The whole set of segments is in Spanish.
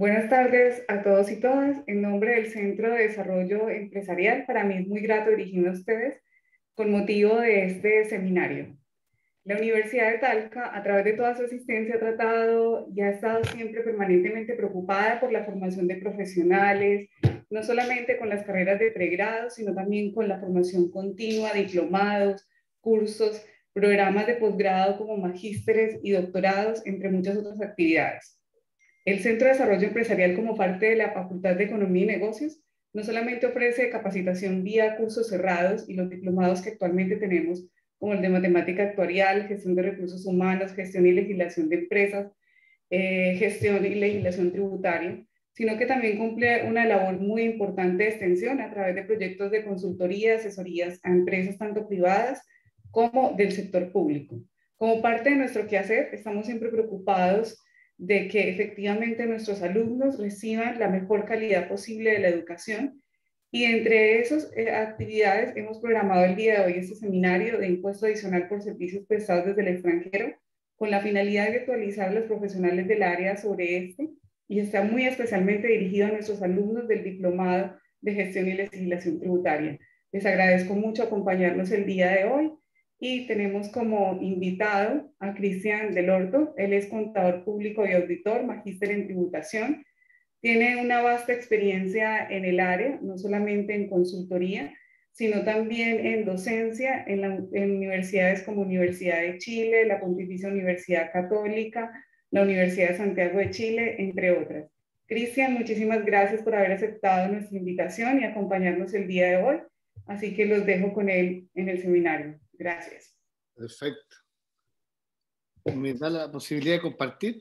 Buenas tardes a todos y todas. En nombre del Centro de Desarrollo Empresarial, para mí es muy grato dirigirme a ustedes con motivo de este seminario. La Universidad de Talca, a través de toda su asistencia, ha tratado y ha estado siempre permanentemente preocupada por la formación de profesionales, no solamente con las carreras de pregrado, sino también con la formación continua, diplomados, cursos, programas de posgrado como magísteres y doctorados, entre muchas otras actividades. El Centro de Desarrollo Empresarial, como parte de la Facultad de Economía y Negocios, no solamente ofrece capacitación vía cursos cerrados y los diplomados que actualmente tenemos, como el de Matemática Actuarial, Gestión de Recursos Humanos, Gestión y Legislación de Empresas, Gestión y Legislación Tributaria, sino que también cumple una labor muy importante de extensión a través de proyectos de consultoría, asesorías a empresas tanto privadas como del sector público. Como parte de nuestro quehacer, estamos siempre preocupados de que efectivamente nuestros alumnos reciban la mejor calidad posible de la educación y entre esas actividades hemos programado el día de hoy este seminario de impuesto adicional por servicios prestados desde el extranjero con la finalidad de actualizar a los profesionales del área sobre este y está muy especialmente dirigido a nuestros alumnos del Diplomado de Gestión y Legislación Tributaria. Les agradezco mucho acompañarnos el día de hoy y tenemos como invitado a Cristian Del Orto. Él es contador público y auditor, magíster en tributación. Tiene una vasta experiencia en el área, no solamente en consultoría, sino también en docencia en universidades como Universidad de Chile, la Pontificia Universidad Católica, la Universidad de Santiago de Chile, entre otras. Cristian, muchísimas gracias por haber aceptado nuestra invitación y acompañarnos el día de hoy. Así que los dejo con él en el seminario. Gracias. Perfecto. ¿Me da la posibilidad de compartir?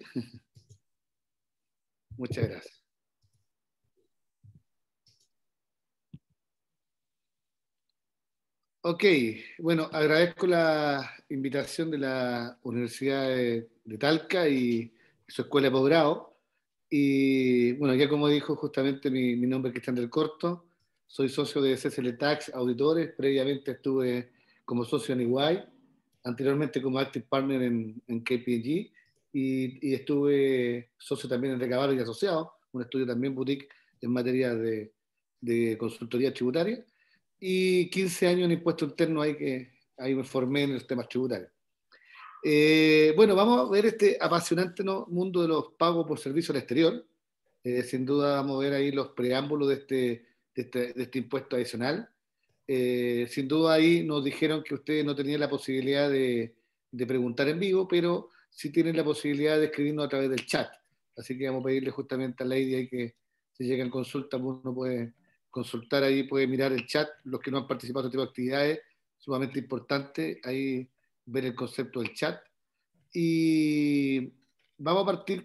Muchas gracias. Ok, bueno, agradezco la invitación de la Universidad de Talca y su escuela de posgrado. Y bueno, ya como dijo justamente mi nombre es Cristian del Corto, soy socio de CSL Tax Auditores, previamente estuve como socio en EY, anteriormente como Active Partner en KPMG y estuve socio también en Recavaro y Asociados, un estudio también boutique en materia de consultoría tributaria y 15 años en impuesto interno ahí me formé en los temas tributarios. Bueno, vamos a ver este apasionante mundo de los pagos por servicio al exterior. Sin duda vamos a ver ahí los preámbulos de este impuesto adicional. Sin duda ahí nos dijeron que ustedes no tenían la posibilidad de preguntar en vivo, pero sí tienen la posibilidad de escribirnos a través del chat. Así que vamos a pedirle justamente a Lady ahí que si llegan consultas, uno puede consultar ahí, puede mirar el chat, los que no han participado en este tipo de actividades, sumamente importante, ahí ver el concepto del chat. Y vamos a partir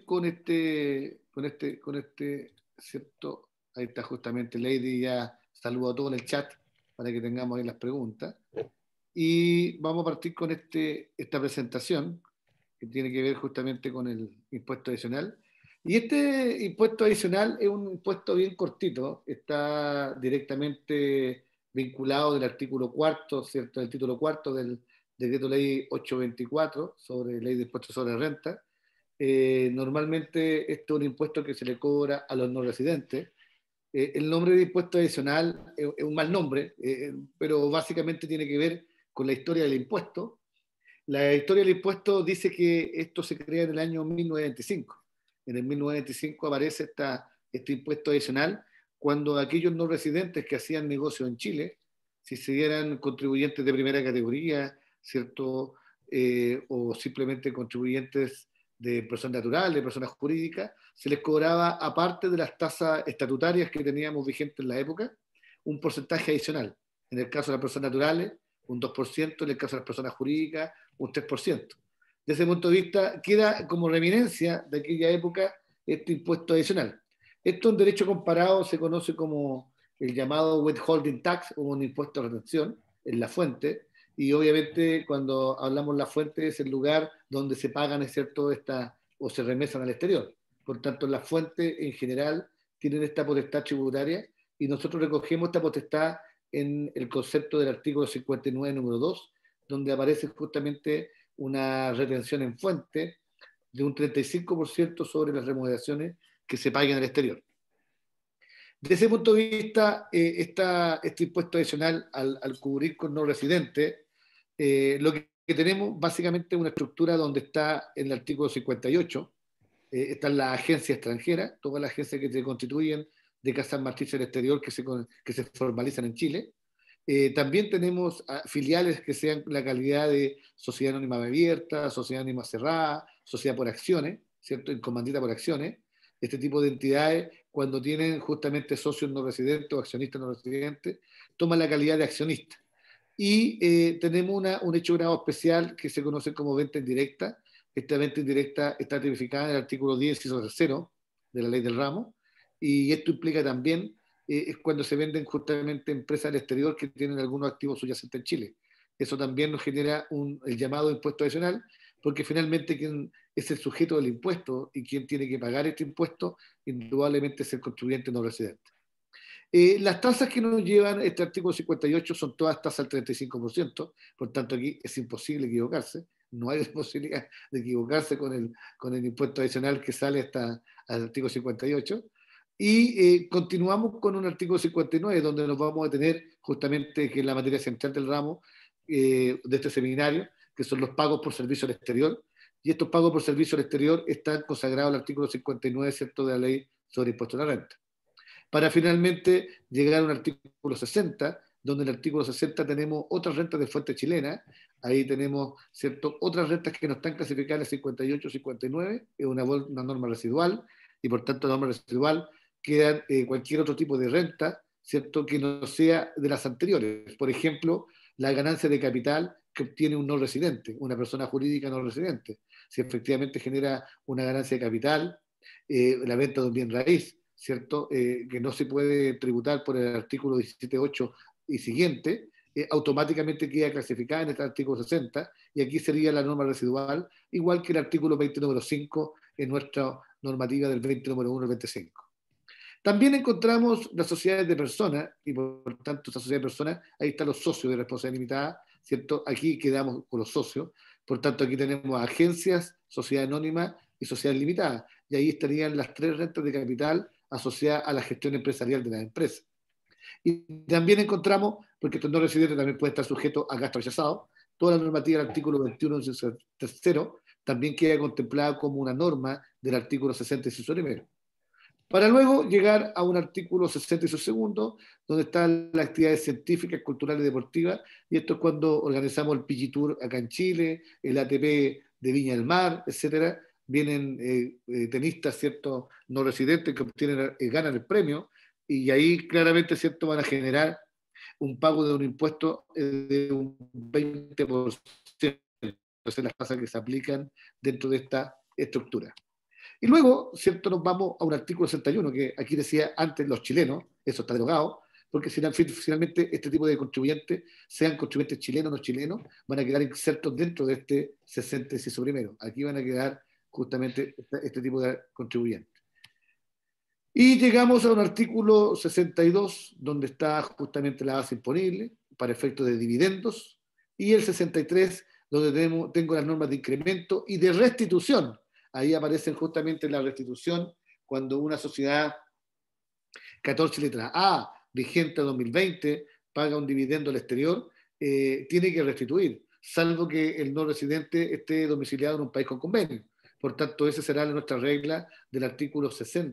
¿cierto? Ahí está justamente Lady, ya saludo a todos en el chat para que tengamos ahí las preguntas. Y vamos a partir con esta presentación que tiene que ver justamente con el impuesto adicional. Y este impuesto adicional es un impuesto bien cortito, está directamente vinculado del artículo cuarto, ¿cierto? Del título cuarto del Decreto Ley 824 sobre Ley de Impuestos sobre Renta. Normalmente esto es un impuesto que se le cobra a los no residentes. El nombre de impuesto adicional es un mal nombre, pero básicamente tiene que ver con la historia del impuesto. La historia del impuesto dice que esto se crea en el año 1925. En el 1925 aparece este impuesto adicional cuando aquellos no residentes que hacían negocios en Chile, si se eran contribuyentes de primera categoría, ¿cierto? O simplemente contribuyentes de personas naturales, de personas jurídicas, se les cobraba, aparte de las tasas estatutarias que teníamos vigentes en la época, un porcentaje adicional. En el caso de las personas naturales, un 2%, en el caso de las personas jurídicas, un 3%. Desde ese punto de vista, queda como reminencia de aquella época este impuesto adicional. Esto en derecho comparado se conoce como el llamado withholding tax o un impuesto de retención en la fuente, y obviamente cuando hablamos de la fuente es el lugar donde se pagan, es cierto, o se remesan al exterior. Por tanto, las fuentes en general tienen esta potestad tributaria y nosotros recogemos esta potestad en el concepto del artículo 59, número 2, donde aparece justamente una retención en fuente de un 35% sobre las remuneraciones que se paguen al exterior. Desde ese punto de vista, este impuesto adicional al cubrir con no residentes, lo que tenemos básicamente es una estructura donde está en el artículo 58, están las agencias extranjeras, todas las agencias que se constituyen de casas matrices del exterior que se formalizan en Chile. También tenemos filiales que sean la calidad de sociedad anónima abierta, sociedad anónima cerrada, sociedad por acciones, ¿cierto? En comandita por acciones. Este tipo de entidades, cuando tienen justamente socios no residentes o accionistas no residentes, toman la calidad de accionista. Y tenemos un hecho grado especial que se conoce como venta indirecta. Esta venta indirecta está tipificada en el artículo 10, inciso tercero de la ley del ramo, y esto implica también es cuando se venden justamente empresas del exterior que tienen algunos activos subyacentes en Chile. Eso también nos genera el llamado impuesto adicional, porque finalmente quien es el sujeto del impuesto y quien tiene que pagar este impuesto, indudablemente es el contribuyente no residente. Las tasas que nos llevan este artículo 58 son todas tasas al 35%, por tanto aquí es imposible equivocarse, no hay posibilidad de equivocarse con el impuesto adicional que sale hasta al artículo 58. Y continuamos con un artículo 59, donde nos vamos a tener justamente, que es la materia central del ramo de este seminario, que son los pagos por servicio al exterior. Y estos pagos por servicio al exterior están consagrados al artículo 59, ¿cierto?, de la ley sobre impuesto a la renta. Para finalmente llegar a un artículo 60, donde en el artículo 60 tenemos otras rentas de fuente chilena. Ahí tenemos, ¿cierto?, otras rentas que no están clasificadas en el 58 59, es una norma residual, y por tanto, la norma residual queda cualquier otro tipo de renta, ¿cierto?, que no sea de las anteriores. Por ejemplo, la ganancia de capital que obtiene un no residente, una persona jurídica no residente. Si efectivamente genera una ganancia de capital, la venta de un bien raíz, ¿cierto?, que no se puede tributar por el artículo 17.8 y siguiente, automáticamente queda clasificada en este artículo 60, y aquí sería la norma residual, igual que el artículo 20 número 5 en nuestra normativa del 20 número 1 al 25. También encontramos las sociedades de personas, y por tanto, esta sociedad de personas, ahí están los socios de responsabilidad limitada, ¿cierto? Aquí quedamos con los socios, por tanto, aquí tenemos agencias, sociedad anónima y sociedad limitada, y ahí estarían las tres rentas de capital asociadas a la gestión empresarial de las empresas. Y también encontramos, porque estos no residentes también pueden estar sujetos a gastos rechazados, toda la normativa del artículo 21, tercero, también queda contemplada como una norma del artículo 60 y su primero. Para luego llegar a un artículo 60 y su segundo, donde están las actividades científicas, culturales y deportivas, y esto es cuando organizamos el PG Tour acá en Chile, el ATP de Viña del Mar, etcétera. Vienen tenistas, ¿cierto?, no residentes que obtienen, ganan el premio, y ahí claramente, ¿cierto?, van a generar un pago de un impuesto de un 20%. Entonces, las tasas que se aplican dentro de esta estructura. Y luego, ¿cierto?, nos vamos a un artículo 61, que aquí decía antes los chilenos, eso está derogado, porque finalmente este tipo de contribuyentes, sean contribuyentes chilenos o no chilenos, van a quedar insertos dentro de este 60 inciso primero. Aquí van a quedar justamente este tipo de contribuyentes. Y llegamos a un artículo 62, donde está justamente la base imponible para efectos de dividendos, y el 63, donde tengo las normas de incremento y de restitución. Ahí aparecen justamente la restitución cuando una sociedad 14 letras A, vigente a 2020, paga un dividendo al exterior, tiene que restituir, salvo que el no residente esté domiciliado en un país con convenio. Por tanto, esa será nuestra regla del artículo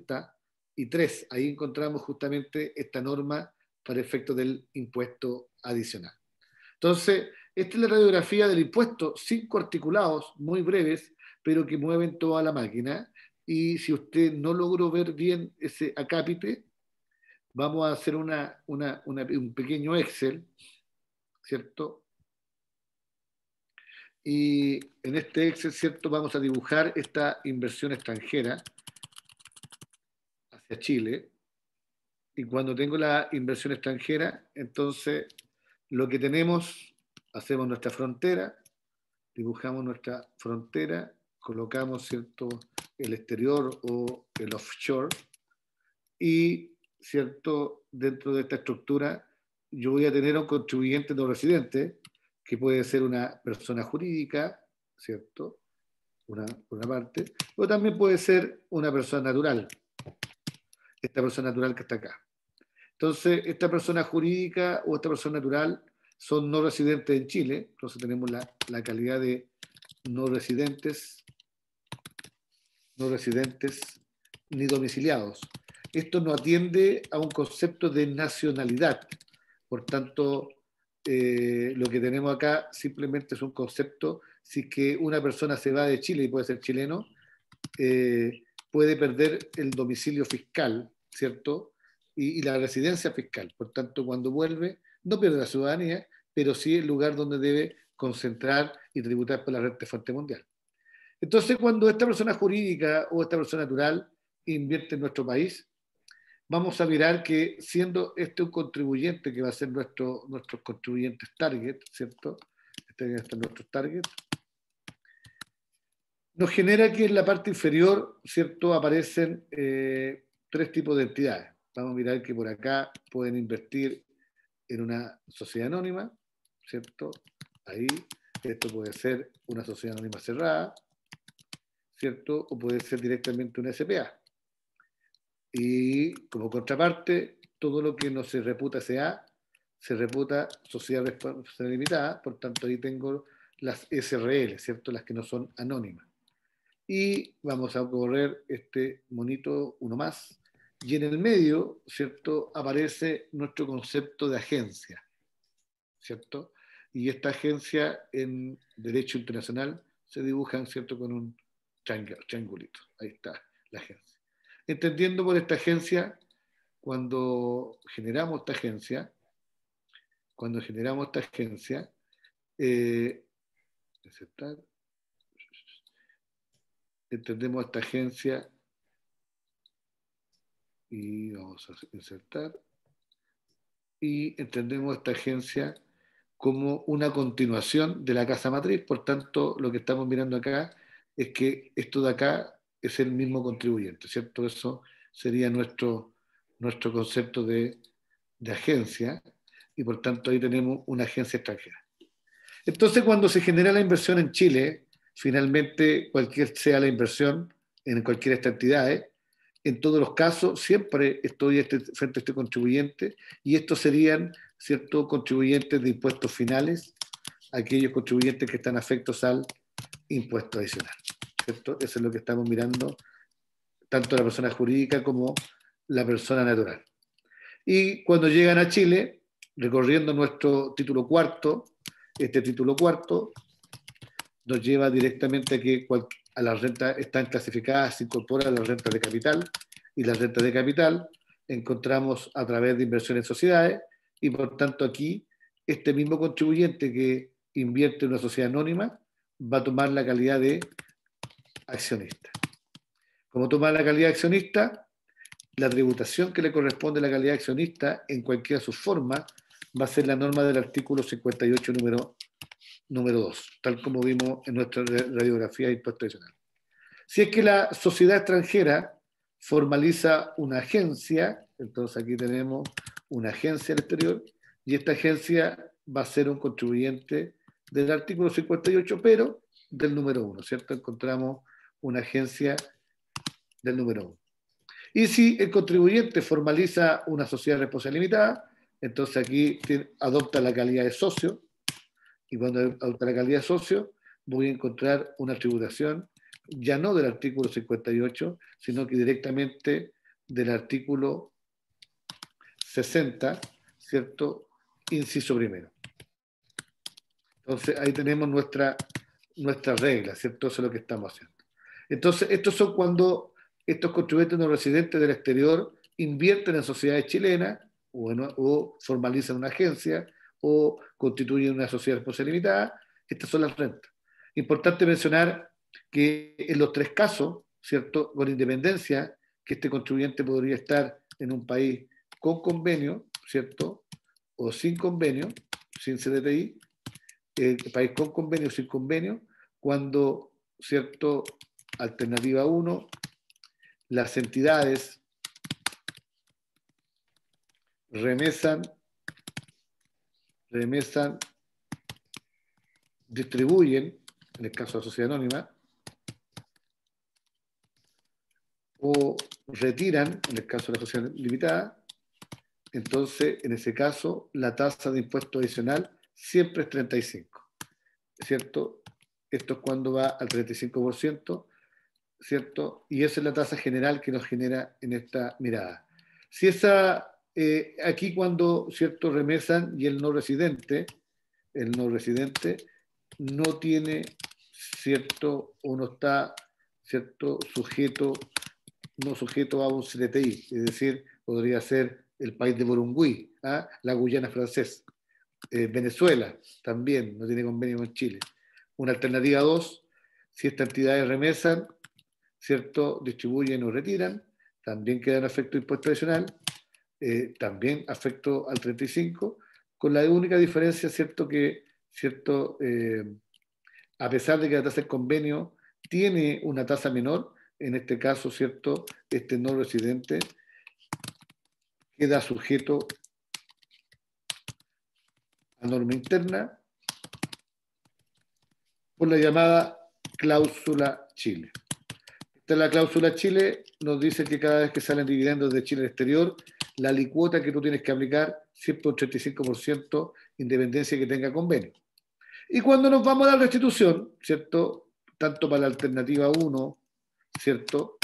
63. Ahí encontramos justamente esta norma para efecto del impuesto adicional. Entonces, esta es la radiografía del impuesto, 5 articulados muy breves, pero que mueven toda la máquina. Y si usted no logró ver bien ese acápite, vamos a hacer un pequeño Excel, ¿cierto? Y en este Excel, ¿cierto?, vamos a dibujar esta inversión extranjera hacia Chile. Y cuando tengo la inversión extranjera, entonces lo que tenemos, hacemos nuestra frontera, dibujamos nuestra frontera, colocamos, ¿cierto?, el exterior o el offshore, y, ¿cierto?, dentro de esta estructura yo voy a tener a un contribuyente no residente, que puede ser una persona jurídica, ¿cierto?, por una parte, o también puede ser una persona natural. esta persona natural que está acá. Entonces, esta persona jurídica o esta persona natural son no residentes en Chile, entonces tenemos la calidad de no residentes ni domiciliados. Esto no atiende a un concepto de nacionalidad. Por tanto, lo que tenemos acá simplemente es un concepto, si es que una persona se va de Chile y puede ser chileno, puede perder el domicilio fiscal, ¿cierto? Y la residencia fiscal. Por tanto, cuando vuelve, no pierde la ciudadanía, pero sí el lugar donde debe concentrar y tributar por la renta de fuente mundial. Entonces, cuando esta persona jurídica o esta persona natural invierte en nuestro país, vamos a mirar que siendo este un contribuyente que va a ser nuestros contribuyentes target, ¿cierto? Este es nuestro target. Nos genera que en la parte inferior, ¿cierto? Aparecen tres tipos de entidades. Vamos a mirar que por acá pueden invertir en una sociedad anónima, ¿cierto? Ahí, esto puede ser una sociedad anónima cerrada, ¿cierto? O puede ser directamente una SPA. Y como contraparte, todo lo que no se reputa SA se reputa sociedad responsabilidad limitada, por tanto ahí tengo las SRL, ¿cierto? Las que no son anónimas. Y vamos a correr este monito uno más. Y en el medio, ¿cierto? Aparece nuestro concepto de agencia, ¿cierto? Y esta agencia en derecho internacional se dibuja, ¿cierto? Con un triangulito. Ahí está la agencia. Entendiendo por esta agencia, cuando generamos esta agencia, eh, aceptar, entendemos esta agencia y vamos a insertar, y entendemos esta agencia como una continuación de la casa matriz. Por tanto, lo que estamos mirando acá es que esto de acá es el mismo contribuyente, ¿cierto? Eso sería nuestro concepto de agencia, y por tanto ahí tenemos una agencia extranjera. Entonces, cuando se genera la inversión en Chile, finalmente, cualquier sea la inversión en cualquiera de estas entidades, en todos los casos, siempre estoy frente a este contribuyente, y estos serían, ¿cierto?, contribuyentes de impuestos finales, aquellos contribuyentes que están afectos al impuesto adicional, ¿cierto? Eso es lo que estamos mirando, tanto la persona jurídica como la persona natural. Y cuando llegan a Chile, recorriendo nuestro título cuarto, este título cuarto nos lleva directamente a que a las rentas están clasificadas, se incorporan las rentas de capital, y las rentas de capital encontramos a través de inversión en sociedades, y por tanto aquí este mismo contribuyente que invierte en una sociedad anónima va a tomar la calidad de accionista. Como toma la calidad de accionista, la tributación que le corresponde a la calidad de accionista en cualquiera de sus formas va a ser la norma del artículo 58 número 2, tal como vimos en nuestra radiografía de impuesto adicional. Si es que la sociedad extranjera formaliza una agencia, entonces aquí tenemos una agencia al exterior, y esta agencia va a ser un contribuyente del artículo 58, pero del número 1, ¿cierto? Encontramos una agencia del número 1. Y si el contribuyente formaliza una sociedad de responsabilidad limitada, entonces aquí adopta la calidad de socio, y cuando adopta la calidad de socio, voy a encontrar una tributación ya no del artículo 58, sino que directamente del artículo 60, ¿cierto? Inciso primero. Entonces ahí tenemos nuestra regla, ¿cierto? Eso es lo que estamos haciendo. Entonces, estos son cuando estos contribuyentes no residentes del exterior invierten en sociedades chilenas o formalizan una agencia o constituyen una sociedad de responsabilidad limitada. Estas son las rentas. Importante mencionar que en los tres casos, ¿cierto?, con independencia, que este contribuyente podría estar en un país con convenio, ¿cierto?, o sin convenio, sin CDTI, país con convenio o sin convenio, cuando, ¿cierto?, alternativa 1, las entidades remesan, distribuyen, en el caso de la sociedad anónima, o retiran, en el caso de la sociedad limitada, entonces en ese caso la tasa de impuesto adicional siempre es 35, ¿cierto? Esto es cuando va al 35%, ¿cierto? Y esa es la tasa general que nos genera en esta mirada. Si esa, aquí cuando, ¿cierto?, remesan y el no residente no tiene, ¿cierto?, o no está, ¿cierto?, no sujeto a un CTI, es decir, podría ser el país de Burungui, ¿ah? La Guyana francesa, Venezuela también no tiene convenio con Chile. Una alternativa 2, si estas entidades remesan, ¿cierto?, distribuyen o retiran, también quedan afecto a impuesto adicional, también afecto al 35, con la única diferencia, ¿cierto?, que, ¿cierto?, a pesar de que la tasa del convenio tiene una tasa menor, en este caso, ¿cierto?, este no residente queda sujeto a norma interna por la llamada cláusula Chile. Esta es la cláusula Chile, nos dice que cada vez que salen dividendos de Chile al exterior, la alicuota que tú tienes que aplicar siempre un 35%, independencia que tenga convenio. Y cuando nos vamos a la restitución, ¿cierto?, tanto para la alternativa 1, ¿cierto?,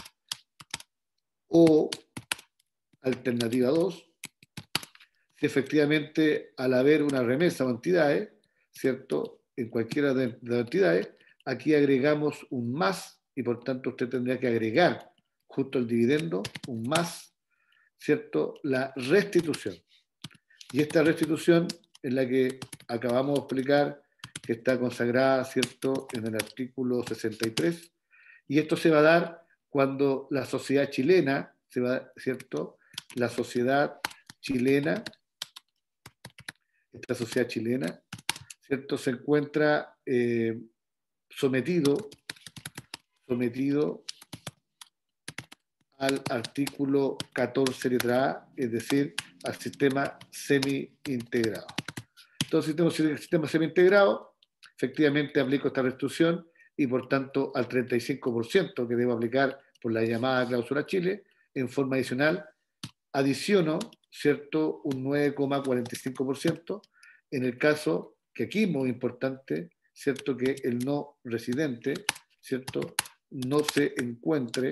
o alternativa 2, si efectivamente al haber una remesa o entidades, ¿cierto?, en cualquiera de las entidades, aquí agregamos un más y por tanto usted tendría que agregar justo al dividendo un más, ¿cierto?, la restitución. Y esta restitución es la que acabamos de explicar, que está consagrada, ¿cierto?, en el artículo 63, y esto se va a dar cuando la sociedad chilena, ¿cierto?, la sociedad chilena, esta sociedad chilena, ¿cierto?, se encuentra sometido al artículo 14 letra A, es decir, al sistema semi-integrado. Entonces, el sistema semi-integrado, efectivamente aplico esta restitución y por tanto al 35% que debo aplicar por la llamada cláusula Chile, en forma adicional, adiciono, ¿cierto?, un 9,45% en el caso que aquí es muy importante, ¿cierto?, que el no residente, ¿cierto?, no se encuentre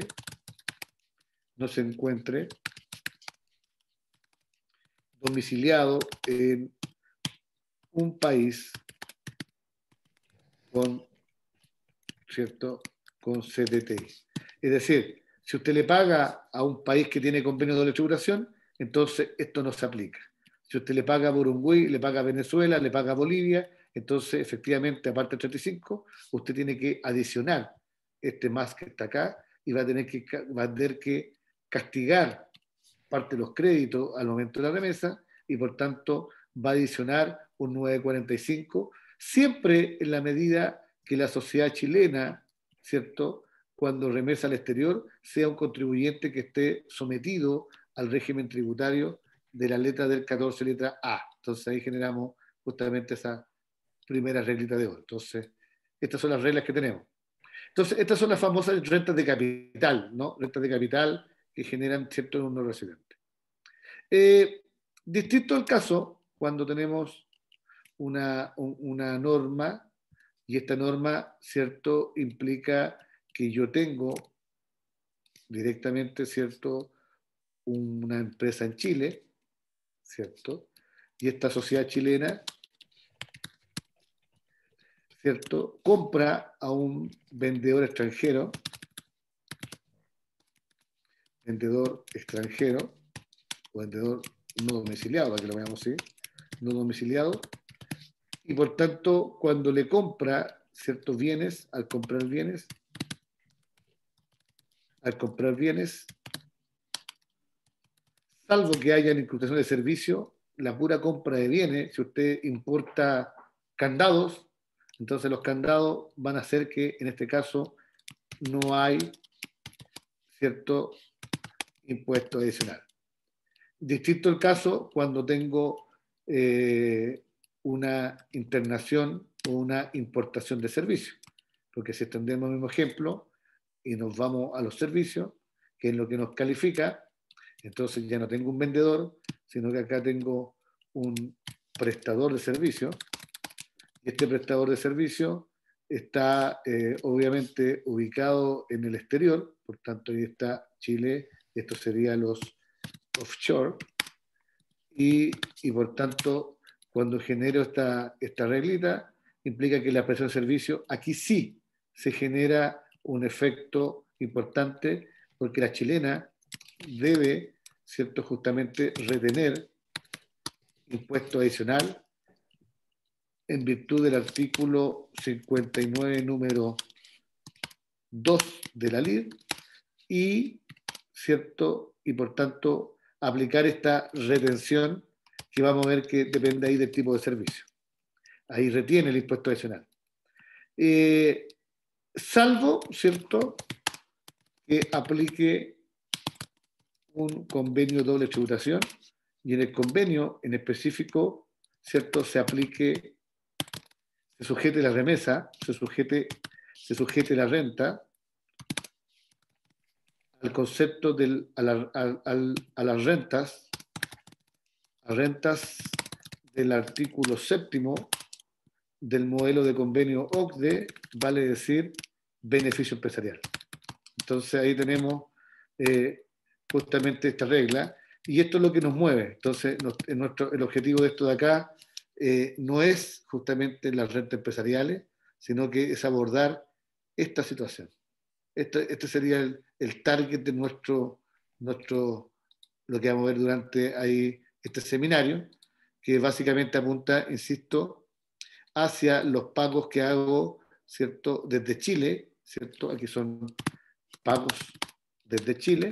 domiciliado en un país con, ¿cierto?, con CTI. Es decir, si usted le paga a un país que tiene convenio de doble tributación, entonces esto no se aplica. Si usted le paga a Uruguay, le paga a Venezuela, le paga a Bolivia, entonces efectivamente, aparte del 35, usted tiene que adicionar este más que está acá y va a tener que castigar parte de los créditos al momento de la remesa y por tanto va a adicionar un 9,45, siempre en la medida que la sociedad chilena, ¿cierto?, cuando remesa al exterior, sea un contribuyente que esté sometido al régimen tributario de la letra del 14, letra A. Entonces ahí generamos justamente esa primera reglita de oro. Entonces, estas son las reglas que tenemos. Entonces, estas son las famosas rentas de capital, ¿no? Rentas de capital que generan ciertos no residentes. Distinto el caso cuando tenemos una norma y esta norma, ¿cierto?, implica que yo tengo directamente, ¿cierto?, una empresa en Chile, ¿cierto?, y esta sociedad chilena, ¿cierto?, compra a un vendedor extranjero, o vendedor no domiciliado, para que lo veamos así, no domiciliado, y por tanto, cuando le compra ciertos bienes, al comprar bienes, salvo que haya incrustación de servicio, la pura compra de bienes, si usted importa candados, entonces los candados van a hacer que en este caso no hay cierto impuesto adicional. Distinto el caso cuando tengo una internación o una importación de servicios, porque si extendemos el mismo ejemplo y nos vamos a los servicios, que es lo que nos califica. Entonces ya no tengo un vendedor, sino que acá tengo un prestador de servicio. Y este prestador de servicio está obviamente ubicado en el exterior, por tanto ahí está Chile, esto sería los offshore, y por tanto cuando genero esta reglita, implica que la prestación de servicio, aquí sí se genera un efecto importante, porque la chilena debe, ¿cierto?, justamente retener impuesto adicional en virtud del artículo 59, número 2 de la LID, y, ¿cierto?, y por tanto aplicar esta retención que vamos a ver que depende ahí del tipo de servicio. Ahí retiene el impuesto adicional. Salvo, ¿cierto?, que aplique un convenio de doble tributación, y en el convenio en específico, ¿cierto?, se aplique, se sujete la remesa, se sujete la renta al concepto a las rentas, a rentas del artículo 7 del modelo de convenio OCDE, vale decir beneficio empresarial. Entonces ahí tenemos justamente esta regla, y esto es lo que nos mueve. Entonces el objetivo de esto de acá no es justamente las rentas empresariales, sino que es abordar esta situación. Este sería el target de lo que vamos a ver durante ahí este seminario, que básicamente apunta, insisto, hacia los pagos que hago, ¿cierto?, desde Chile, ¿cierto? Aquí son pagos desde Chile,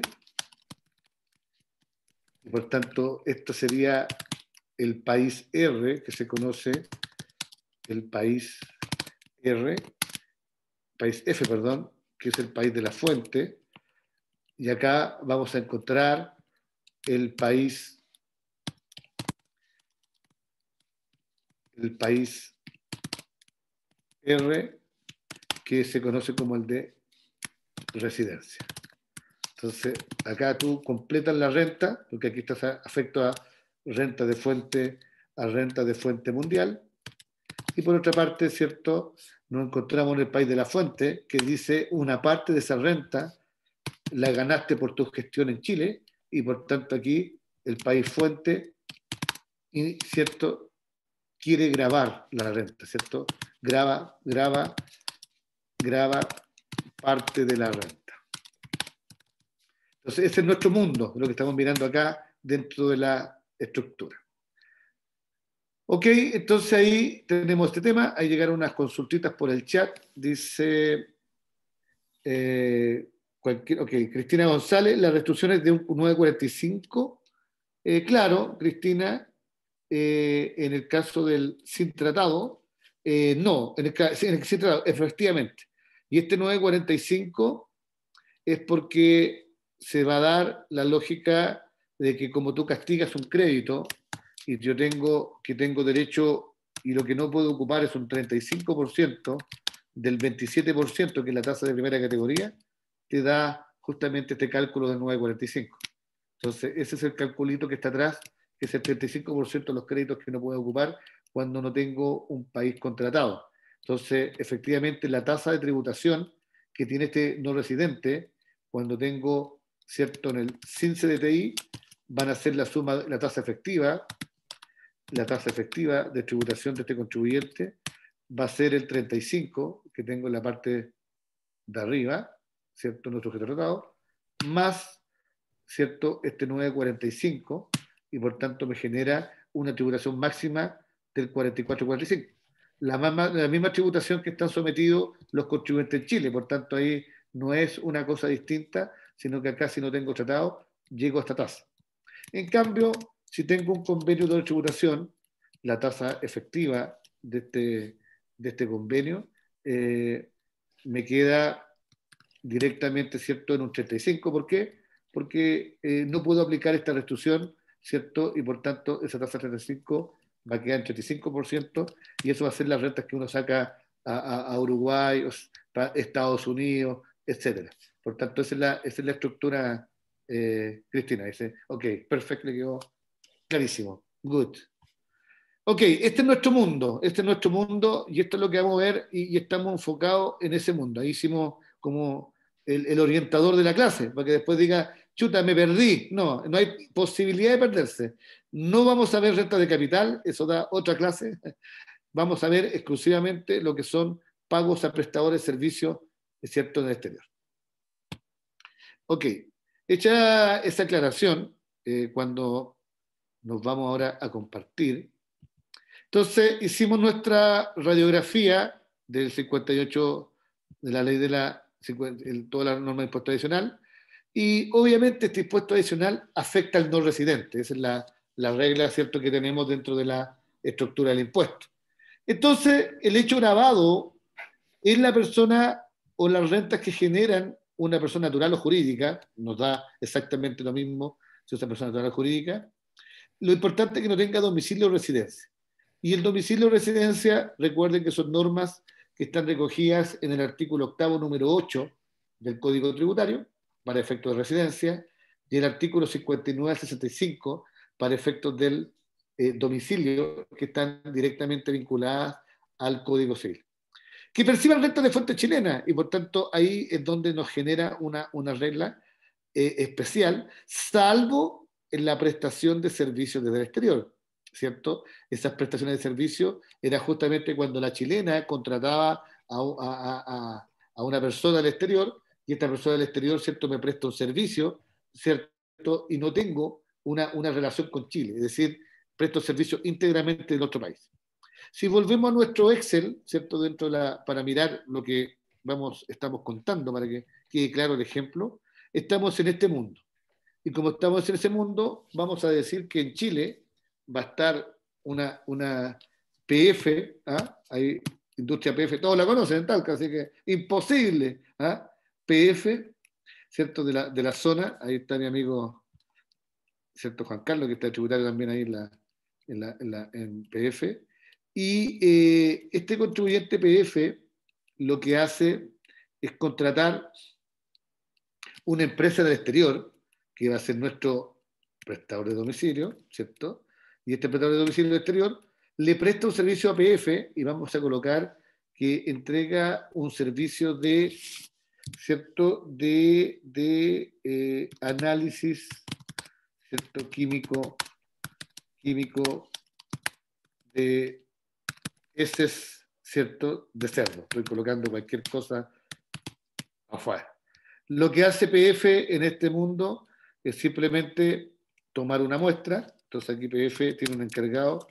y por tanto, esto sería el país R, que se conoce el país R, país F, perdón, que es el país de la fuente, y acá vamos a encontrar el país R, que se conoce como el de residencia. Entonces, acá tú completas la renta, porque aquí estás afecto a renta de fuente mundial, y por otra parte, ¿cierto?, nos encontramos en el país de la fuente, que dice una parte de esa renta la ganaste por tu gestión en Chile, y por tanto aquí el país fuente, y, ¿cierto?, quiere grabar la renta, ¿cierto? Graba parte de la renta. Entonces, ese es nuestro mundo, lo que estamos mirando acá dentro de la estructura. Ok, entonces ahí tenemos este tema. Ahí llegaron unas consultitas por el chat. Dice, Cristina González, las restricciones de un 945. Claro, Cristina, en el caso del sin tratado, no, en el sin tratado, efectivamente. Y este 945 es porque se va a dar la lógica de que como tú castigas un crédito y yo tengo derecho, y lo que no puedo ocupar es un 35% del 27%, que es la tasa de primera categoría, te da justamente este cálculo del 945. Entonces, ese es el calculito que está atrás, que es el 35% de los créditos que no puedo ocupar cuando no tengo un país contratado. Entonces, efectivamente, la tasa de tributación que tiene este no residente, cuando tengo, ¿cierto?, en el sin CDTI, van a ser la suma, la tasa efectiva de tributación de este contribuyente va a ser el 35, que tengo en la parte de arriba, ¿cierto?, nuestro sujeto tratado, más, ¿cierto?, este 945, y por tanto me genera una tributación máxima del 44,45. La misma tributación que están sometidos los contribuyentes en Chile, por tanto ahí no es una cosa distinta, sino que acá si no tengo tratado, llego a esta tasa. En cambio, si tengo un convenio de tributación, la tasa efectiva de este convenio me queda directamente, ¿cierto?, en un 35. ¿Por qué? Porque no puedo aplicar esta restricción, ¿cierto? Y por tanto, esa tasa 35 va a quedar en 35%, y eso va a ser las rentas que uno saca a Uruguay, a Estados Unidos, etcétera. Por tanto, esa es la estructura, Cristina. Dice, ok, perfecto, le quedó clarísimo. Good. Ok, este es nuestro mundo y esto es lo que vamos a ver y estamos enfocados en ese mundo. Ahí hicimos como el orientador de la clase, para que después diga, chuta, me perdí. No, no hay posibilidad de perderse. No vamos a ver renta de capital, eso da otra clase. Vamos a ver exclusivamente lo que son pagos a prestadores de servicios, es cierto, en el exterior. Ok, hecha esa aclaración, cuando nos vamos ahora a compartir, entonces hicimos nuestra radiografía del 58 de la ley de toda la norma de impuesto adicional, y obviamente este impuesto adicional afecta al no residente. Esa es la regla, ¿cierto?, que tenemos dentro de la estructura del impuesto. Entonces, el hecho grabado es la persona o las rentas que generan una persona natural o jurídica, nos da exactamente lo mismo si es una persona natural o jurídica. Lo importante es que no tenga domicilio o residencia. Y el domicilio o residencia, recuerden que son normas que están recogidas en el artículo 8, número 8 del Código Tributario, para efectos de residencia, y el artículo 59 al 65 para efectos del domicilio, que están directamente vinculadas al Código Civil. Que perciban rentas de fuente chilena, y por tanto ahí es donde nos genera una regla especial, salvo en la prestación de servicios desde el exterior, ¿cierto? Esas prestaciones de servicio era justamente cuando la chilena contrataba a una persona del exterior, y esta persona del exterior, ¿cierto?, me presta un servicio, ¿cierto?, y no tengo una relación con Chile, es decir, presto servicio íntegramente del otro país. Si volvemos a nuestro Excel, ¿cierto?, para mirar lo que estamos contando, para que quede claro el ejemplo, estamos en este mundo. Y como estamos en ese mundo, vamos a decir que en Chile va a estar una PF, ¿ah? Hay industria PF, todos la conocen en Talca, así que imposible, ¿ah? PF, ¿cierto?, de la zona. Ahí está mi amigo, ¿cierto?, Juan Carlos, que está tributario también ahí en PF. Y este contribuyente PF lo que hace es contratar una empresa del exterior, que va a ser nuestro prestador de domicilio, ¿cierto? Y este prestador de domicilio del exterior le presta un servicio a PF, y vamos a colocar que entrega un servicio de, ¿cierto?, de análisis, ¿cierto?, químico de heces, ¿cierto?, de cerdo. Estoy colocando cualquier cosa afuera. Lo que hace PF en este mundo es simplemente tomar una muestra. Entonces aquí PF tiene un encargado,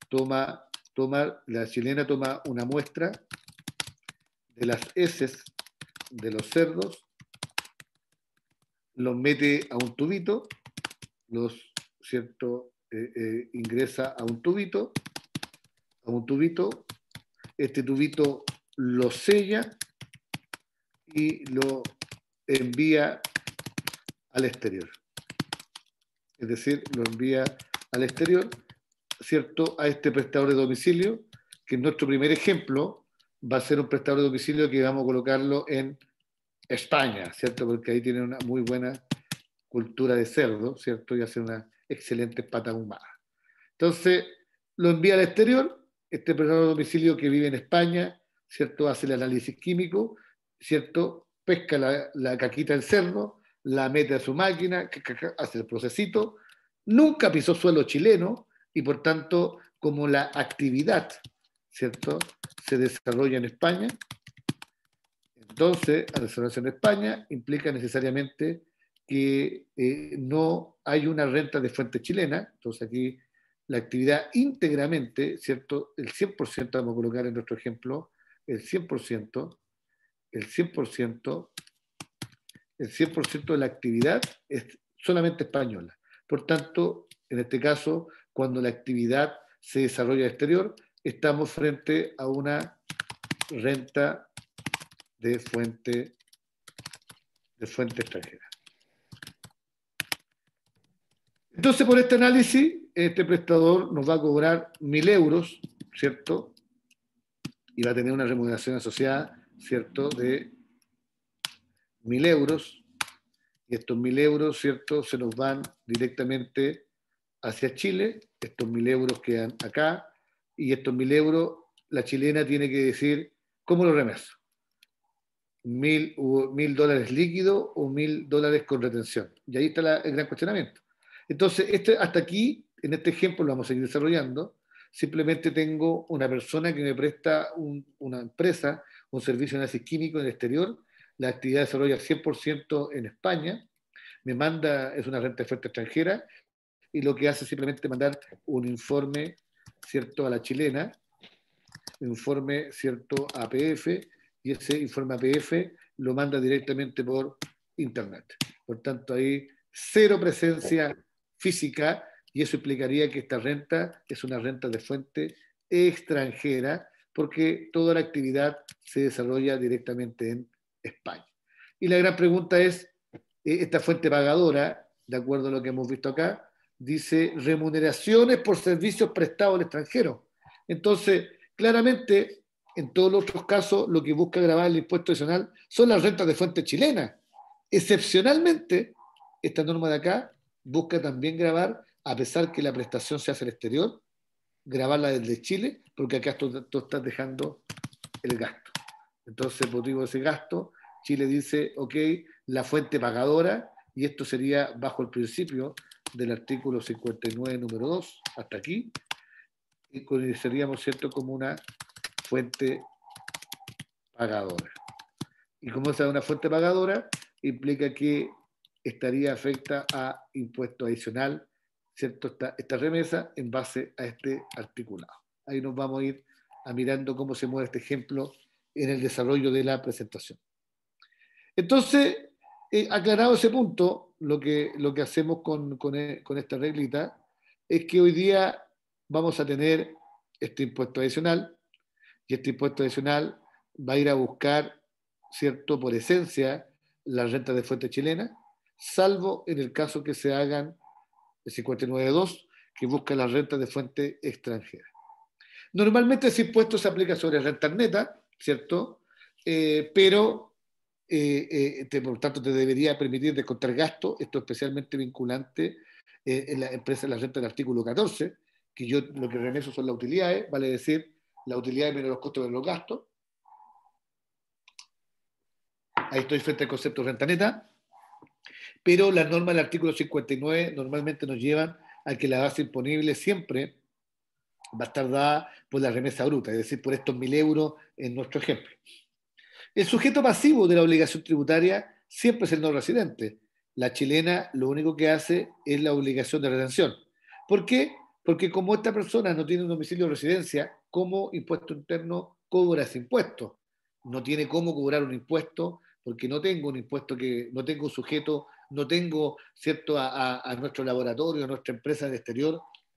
la chilena toma una muestra de las heces de los cerdos, los mete a un tubito, ¿cierto?, ingresa a un tubito, este tubito lo sella y lo envía al exterior. Es decir, lo envía al exterior, ¿cierto?, a este prestador de domicilio, que en nuestro primer ejemplo va a ser un prestador de domicilio que vamos a colocarlo en España, ¿cierto?, porque ahí tiene una muy buena cultura de cerdo, ¿cierto?, y hace una excelente pata ahumada. Entonces, lo envía al exterior, este prestador de domicilio que vive en España, ¿cierto?, hace el análisis químico, ¿cierto?, pesca la caquita del cerdo, la mete a su máquina, hace el procesito, nunca pisó suelo chileno, y por tanto, como la actividad, ¿cierto?, se desarrolla en España, entonces, al desarrollarse en España, implica necesariamente que no hay una renta de fuente chilena. Entonces aquí la actividad íntegramente, ¿cierto?, el 100%, vamos a colocar en nuestro ejemplo, el 100% de la actividad es solamente española. Por tanto, en este caso, cuando la actividad se desarrolla exterior, estamos frente a una renta de fuente extranjera. Entonces, por este análisis, este prestador nos va a cobrar 1.000 euros, ¿cierto? Y va a tener una remuneración asociada, ¿cierto?, de 1.000 euros, y estos 1.000 euros, ¿cierto?, se nos van directamente hacia Chile, estos 1.000 euros quedan acá, y estos 1.000 euros la chilena tiene que decir cómo lo remeso. 1.000 dólares líquido o 1.000 dólares con retención. Y ahí está el gran cuestionamiento. Entonces, hasta aquí, en este ejemplo, lo vamos a seguir desarrollando. Simplemente tengo una persona que me presta una empresa, un servicio de análisis químico en el exterior. La actividad desarrolla 100% en España. Me manda, es una renta de fuente extranjera, y lo que hace es simplemente mandar un informe, ¿cierto?, a la chilena, un informe, ¿cierto?, APF, y ese informe APF lo manda directamente por internet. Por tanto, ahí cero presencia física, y eso implicaría que esta renta es una renta de fuente extranjera, porque toda la actividad se desarrolla directamente en España. Y la gran pregunta es, esta fuente pagadora, de acuerdo a lo que hemos visto acá, dice remuneraciones por servicios prestados al extranjero. Entonces, claramente, en todos los otros casos, lo que busca grabar el impuesto adicional son las rentas de fuente chilena. Excepcionalmente, esta norma de acá busca también grabar, a pesar que la prestación se hace al exterior, grabarla desde Chile, porque acá tú estás dejando el gasto. Entonces, por motivo de ese gasto, Chile dice, ok, la fuente pagadora, y esto sería bajo el principio del artículo 59, número 2, hasta aquí, y conoceríamos, ¿cierto?, como una fuente pagadora. Y como esa es una fuente pagadora, implica que estaría afecta a impuesto adicional, ¿cierto?, esta remesa en base a este articulado. Ahí nos vamos a ir mirando cómo se mueve este ejemplo en el desarrollo de la presentación. Entonces, aclarado ese punto, lo que hacemos con esta reglita es que hoy día vamos a tener este impuesto adicional, y este impuesto adicional va a ir a buscar, ¿cierto?, por esencia, las rentas de fuente chilena, salvo en el caso que se hagan el 59.2, que busca las rentas de fuente extranjera. Normalmente ese impuesto se aplica sobre rentas netas, ¿cierto? Pero, por tanto, te debería permitir descontar gastos, esto es especialmente vinculante en la empresa, en la renta del artículo 14, que yo lo que remeso son las utilidades, vale decir, la utilidad menos los costos de los gastos. Ahí estoy frente al concepto de renta neta, pero las normas del artículo 59 normalmente nos llevan a que la base imponible siempre va a estar dada por la remesa bruta, es decir, por estos 1.000 euros en nuestro ejemplo. El sujeto pasivo de la obligación tributaria siempre es el no residente. La chilena lo único que hace es la obligación de retención. ¿Por qué? Porque como esta persona no tiene un domicilio de residencia, ¿cómo impuesto interno cobra ese impuesto? No tiene cómo cobrar un impuesto porque no tengo un impuesto, que no tengo un sujeto, no tengo, ¿cierto?, a nuestro laboratorio, a nuestra empresa del exterior,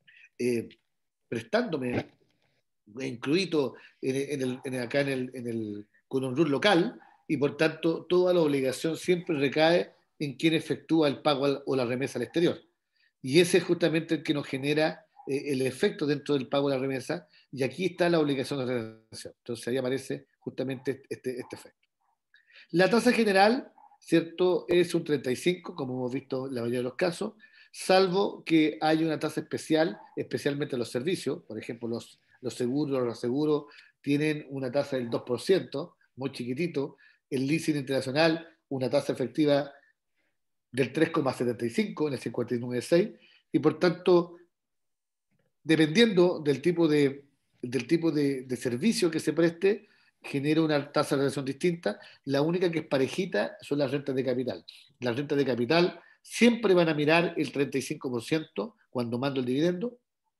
prestándome, incluido acá con un RUT local, y por tanto toda la obligación siempre recae en quien efectúa el pago o la remesa al exterior. Y ese es justamente el que nos genera el efecto dentro del pago de la remesa, y aquí está la obligación de retención. Entonces ahí aparece justamente este efecto. La tasa general, ¿cierto?, es un 35, como hemos visto en la mayoría de los casos, salvo que hay una tasa especial, especialmente los servicios, por ejemplo, los seguros, los reaseguros, tienen una tasa del 2%, muy chiquitito, el leasing internacional, una tasa efectiva del 3,75 en el 59.6, y por tanto, dependiendo del tipo de servicio que se preste, genera una tasa de relación distinta. La única que es parejita son las rentas de capital. Las rentas de capital siempre van a mirar el 35% cuando mando el dividendo,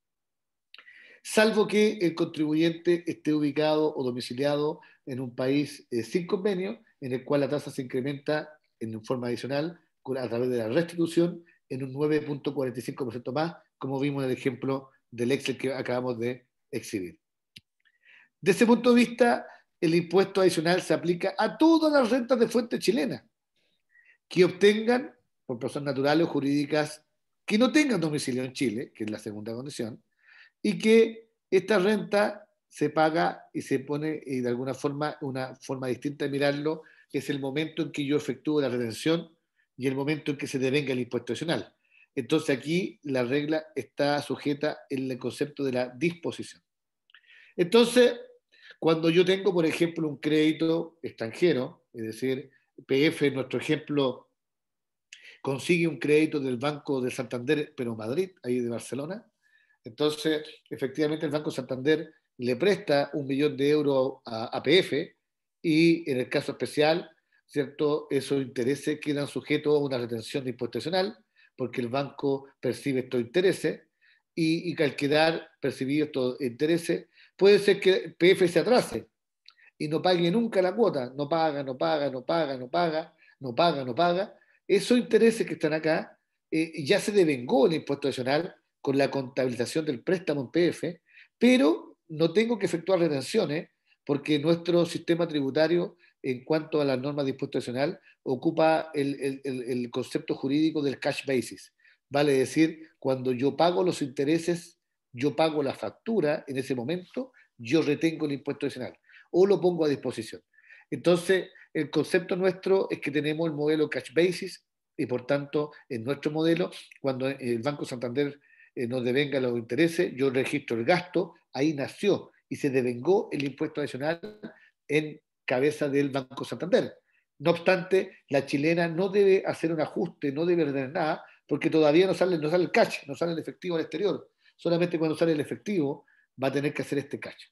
salvo que el contribuyente esté ubicado o domiciliado en un país sin convenio, en el cual la tasa se incrementa en forma adicional a través de la restitución en un 9,45% más, como vimos en el ejemplo del Excel que acabamos de exhibir. Desde ese punto de vista, el impuesto adicional se aplica a todas las rentas de fuente chilena que obtengan por personas naturales o jurídicas que no tengan domicilio en Chile, que es la segunda condición, y que esta renta se paga y se pone, y de alguna forma, una forma distinta de mirarlo, es el momento en que yo efectúo la retención y el momento en que se devenga el impuesto adicional. Entonces aquí la regla está sujeta en el concepto de la disposición. Entonces, cuando yo tengo, por ejemplo, un crédito extranjero, es decir, PF, en nuestro ejemplo, consigue un crédito del Banco de Santander, pero Madrid, ahí de Barcelona. Entonces, efectivamente, el Banco Santander le presta 1 millón de euros a PF y en el caso especial, ¿cierto? Esos intereses quedan sujetos a una retención de impuesto adicional porque el banco percibe estos intereses y al quedar percibidos estos intereses, puede ser que PF se atrase y no pague nunca la cuota, no paga, no paga, no paga, no paga, no paga, no paga, esos intereses que están acá ya se devengó el impuesto adicional con la contabilización del préstamo en PF, pero no tengo que efectuar retenciones porque nuestro sistema tributario, en cuanto a las normas de impuesto adicional, ocupa el concepto jurídico del cash basis. Vale decir, cuando yo pago los intereses, yo pago la factura en ese momento, yo retengo el impuesto adicional o lo pongo a disposición. Entonces, el concepto nuestro es que tenemos el modelo cash basis y por tanto, en nuestro modelo, cuando el Banco Santander nos devenga los intereses, yo registro el gasto, ahí nació y se devengó el impuesto adicional en cabeza del Banco Santander. No obstante, la chilena no debe hacer un ajuste, no debe retener nada, porque todavía no sale el cash, no sale el efectivo al exterior. Solamente cuando sale el efectivo va a tener que hacer este cash.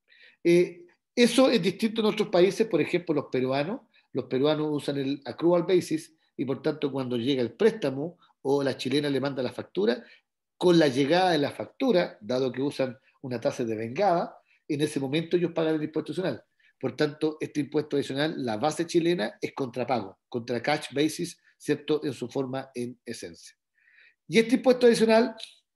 Eso es distinto en otros países, por ejemplo, los peruanos usan el accrual basis y por tanto cuando llega el préstamo o la chilena le manda la factura, con la llegada de la factura, dado que usan una tasa de vengada, en ese momento ellos pagan el impuesto adicional. Por tanto, este impuesto adicional, la base chilena es contrapago, contra cash basis, ¿cierto? En su forma, en esencia. Y este impuesto adicional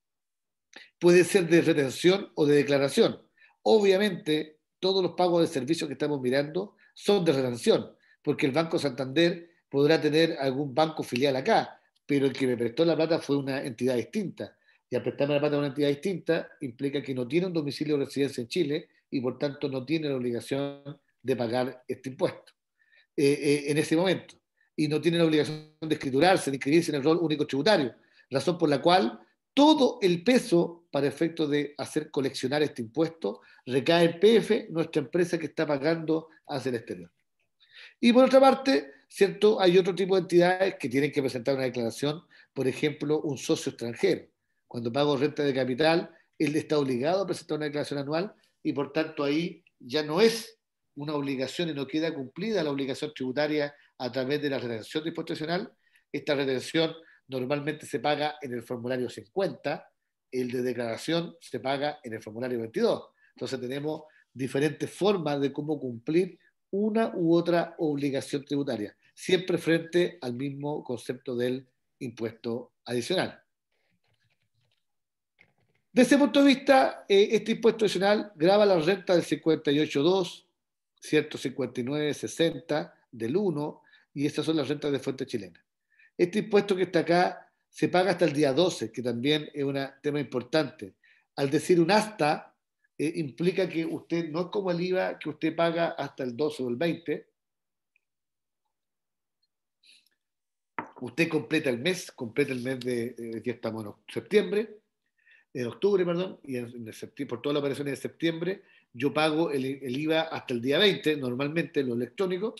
puede ser de retención o de declaración. Obviamente, todos los pagos de servicios que estamos mirando son de retención, porque el Banco Santander podrá tener algún banco filial acá, pero el que me prestó la plata fue una entidad distinta. Y al prestarme la plata a una entidad distinta implica que no tiene un domicilio de residencia en Chile y por tanto no tiene la obligación de pagar este impuesto en ese momento. Y no tiene la obligación de escriturarse, de inscribirse en el rol único tributario, razón por la cual todo el peso para efectos de hacer coleccionar este impuesto recae en PF, nuestra empresa que está pagando hacia el exterior. Y por otra parte, ¿cierto? Hay otro tipo de entidades que tienen que presentar una declaración, por ejemplo, un socio extranjero. Cuando pago renta de capital, él está obligado a presentar una declaración anual y por tanto ahí ya no es una obligación y no queda cumplida la obligación tributaria a través de la retención de impuesto adicional. Esta retención normalmente se paga en el formulario 50, el de declaración se paga en el formulario 22. Entonces tenemos diferentes formas de cómo cumplir una u otra obligación tributaria, siempre frente al mismo concepto del impuesto adicional. Desde ese punto de vista, este impuesto adicional grava la renta del 58.2, ¿cierto? 59.60 del 1, y estas son las rentas de fuente chilena. Este impuesto que está acá se paga hasta el día 12, que también es un tema importante. Al decir un hasta, implica que usted no es como el IVA que usted paga hasta el 12 o el 20. Usted completa el mes de ya estamos en septiembre, en octubre, perdón, y por todas las operaciones de septiembre, yo pago el IVA hasta el día 20, normalmente en lo electrónico,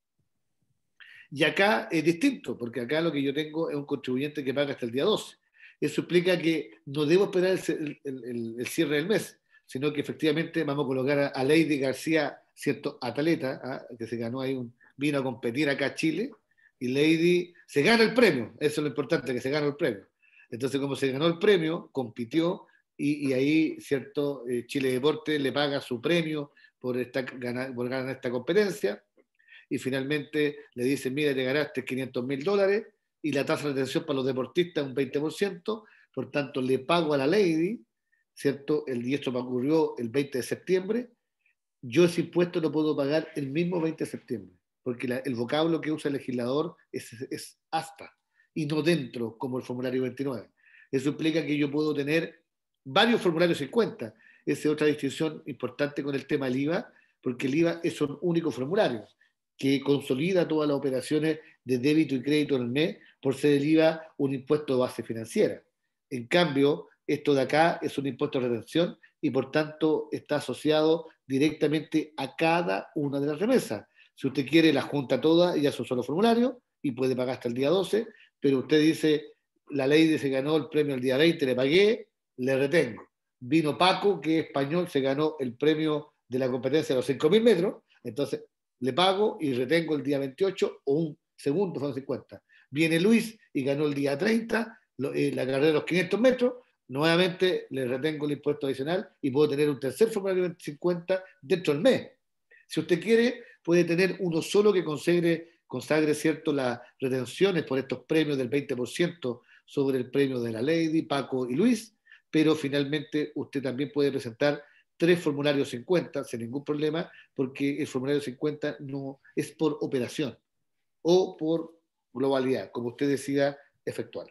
y acá es distinto, porque acá lo que yo tengo es un contribuyente que paga hasta el día 12. Eso implica que no debo esperar el cierre del mes, sino que efectivamente vamos a colocar a Lady García, cierto atleta, que se ganó ahí vino a competir acá a Chile, y Lady se gana el premio, eso es lo importante, que se gana el premio. Entonces, como se ganó el premio, compitió, y ahí, cierto, Chile Deporte le paga su premio por ganar esta competencia, y finalmente le dicen, mira, te ganaste $500.000 y la tasa de retención para los deportistas es un 20%, por tanto le pago a la Lady, ¿cierto? Y esto me ocurrió el 20 de septiembre, yo ese impuesto lo puedo pagar el mismo 20 de septiembre, porque el vocablo que usa el legislador es hasta, y no dentro, como el formulario 29. Eso implica que yo puedo tener varios formularios 50. Esa es otra distinción importante con el tema del IVA, porque el IVA es un único formulario que consolida todas las operaciones de débito y crédito en el mes, por ser el IVA un impuesto de base financiera. En cambio, esto de acá es un impuesto de retención y por tanto está asociado directamente a cada una de las remesas. Si usted quiere, la junta toda y hace un solo formulario y puede pagar hasta el día 12, pero usted dice, la ley se ganó el premio el día 20, le pagué, le retengo. Vino Paco, que es español, se ganó el premio de la competencia de los 5.000 metros, entonces le pago y retengo el día 28 o un segundo, son 50. Viene Luis y ganó el día 30 la carrera de los 500 metros, nuevamente le retengo el impuesto adicional y puedo tener un tercer formulario 50 dentro del mes. Si usted quiere, puede tener uno solo que consagre cierto, las retenciones por estos premios del 20% sobre el premio de la Lady, Paco y Luis, pero finalmente usted también puede presentar 3 formularios 50 sin ningún problema, porque el formulario 50 no es por operación o por globalidad, como usted decida efectuar.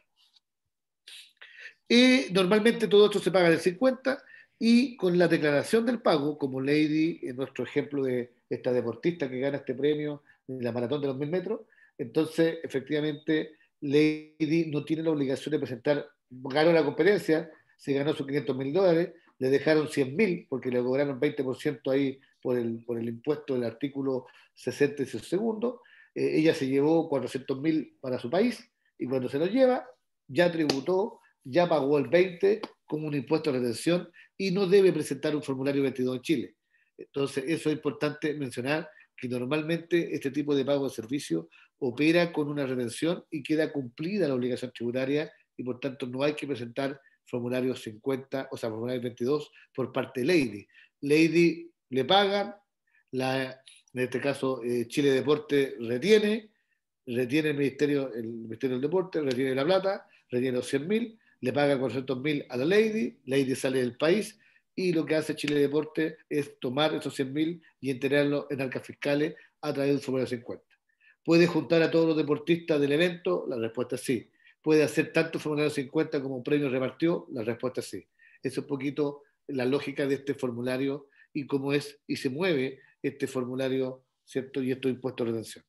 Normalmente todo esto se paga del 50 y con la declaración del pago, como Lady, en nuestro ejemplo de esta deportista que gana este premio en la maratón de los 1000 metros, entonces efectivamente Lady no tiene la obligación de presentar, ganó la competencia, se ganó sus $500.000, le dejaron 100.000 porque le cobraron 20% ahí por el impuesto del artículo 60 y segundo, ella se llevó 400.000 para su país y cuando se lo lleva ya tributó, ya pagó el 20 como un impuesto de retención y no debe presentar un formulario 22 en Chile. Entonces, eso es importante mencionar, que normalmente este tipo de pago de servicio opera con una retención y queda cumplida la obligación tributaria y por tanto no hay que presentar formulario 50, o sea, formulario 22 por parte de Lady. Lady le pagan, en este caso Chile Deporte retiene el Ministerio del Deporte, retiene la plata, retiene los 100.000, le paga 400.000 a la Lady sale del país y lo que hace Chile Deporte es tomar esos 100.000 y enterarlos en arcas fiscales a través de un formulario 50. ¿Puede juntar a todos los deportistas del evento? La respuesta es sí. ¿Puede hacer tanto formulario 50 como un premio repartió? La respuesta es sí. Es un poquito la lógica de este formulario y cómo es y se mueve este formulario, ¿cierto? Y estos impuestos de retención.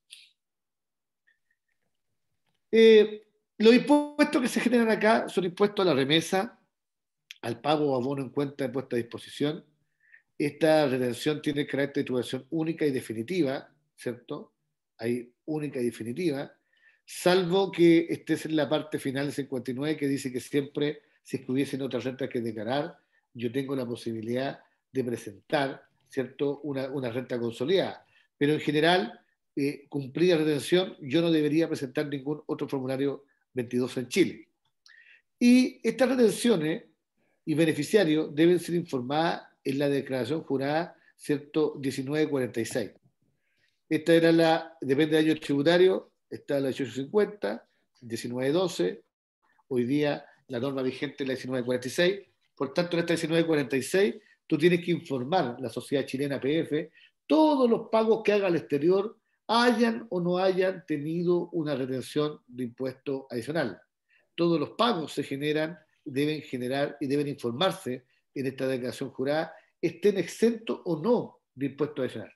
Los impuestos que se generan acá son impuestos a la remesa, al pago o abono en cuenta de puesta a disposición. Esta retención tiene carácter de tributación única y definitiva, ¿cierto? Hay única y definitiva, salvo que estés en la parte final del 59 que dice que siempre, si es que hubiesen otras rentas que declarar, yo tengo la posibilidad de presentar, ¿cierto? Una renta consolidada. Pero en general, cumplida retención, yo no debería presentar ningún otro formulario 22 en Chile. Y estas retenciones y beneficiarios deben ser informadas en la declaración jurada, ¿cierto? 1946. Esta era depende del año tributario, está la 1850, 1912, hoy día la norma vigente es la 1946, por tanto en esta 1946 tú tienes que informar la sociedad chilena PF todos los pagos que haga al exterior hayan o no hayan tenido una retención de impuesto adicional. Todos los pagos deben generar y deben informarse en esta declaración jurada, estén exentos o no de impuesto adicional.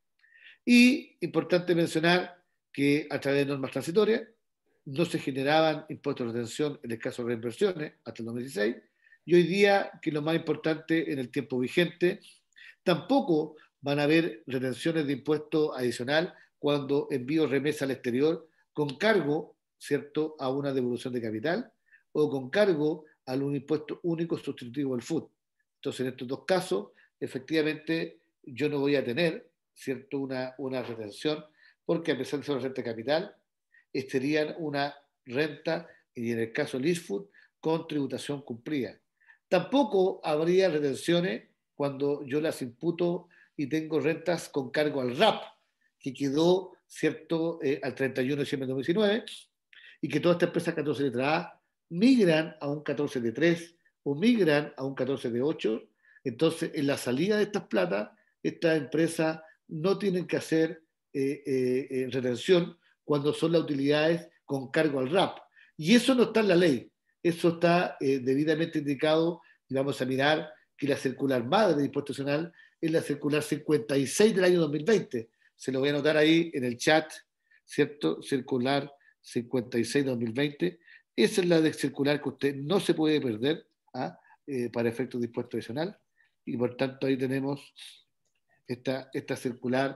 Y importante mencionar que a través de normas transitorias no se generaban impuestos de retención en el caso de reinversiones hasta el 2016 y hoy día, que es lo más importante en el tiempo vigente, tampoco van a haber retenciones de impuesto adicional cuando envío remesa al exterior con cargo, ¿cierto?, a una devolución de capital o con cargo a un impuesto único sustitutivo del FUT. Entonces, en estos dos casos, efectivamente, yo no voy a tener, ¿cierto?, una retención, porque a pesar de ser una renta de capital, serían una renta, y en el caso del ISFUT, con tributación cumplida. Tampoco habría retenciones cuando yo las imputo y tengo rentas con cargo al RAP, que quedó, ¿cierto?, al 31 de diciembre de 2019, y que todas estas empresas 14 letra A migran a un 14 de 3 o migran a un 14 de 8. Entonces, en la salida de estas platas, estas empresas no tienen que hacer retención cuando son las utilidades con cargo al RAP. Y eso no está en la ley, eso está debidamente indicado y vamos a mirar que la circular madre de impuesto nacional es la circular 56 del año 2020, se lo voy a anotar ahí en el chat, ¿cierto? Circular 56-2020. Esa es la de circular que usted no se puede perder, ¿ah? Para efectos de impuesto adicional. Y por tanto ahí tenemos esta circular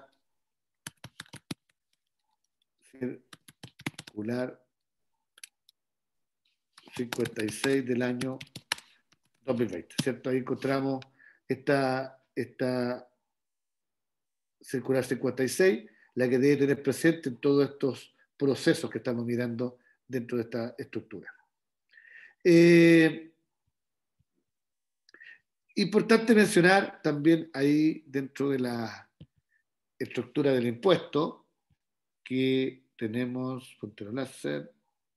56 del año 2020, ¿cierto? Ahí encontramos esta circular 56, la que debe tener presente en todos estos procesos que estamos mirando dentro de esta estructura. Importante mencionar también ahí dentro de la estructura del impuesto que tenemos, punto láser,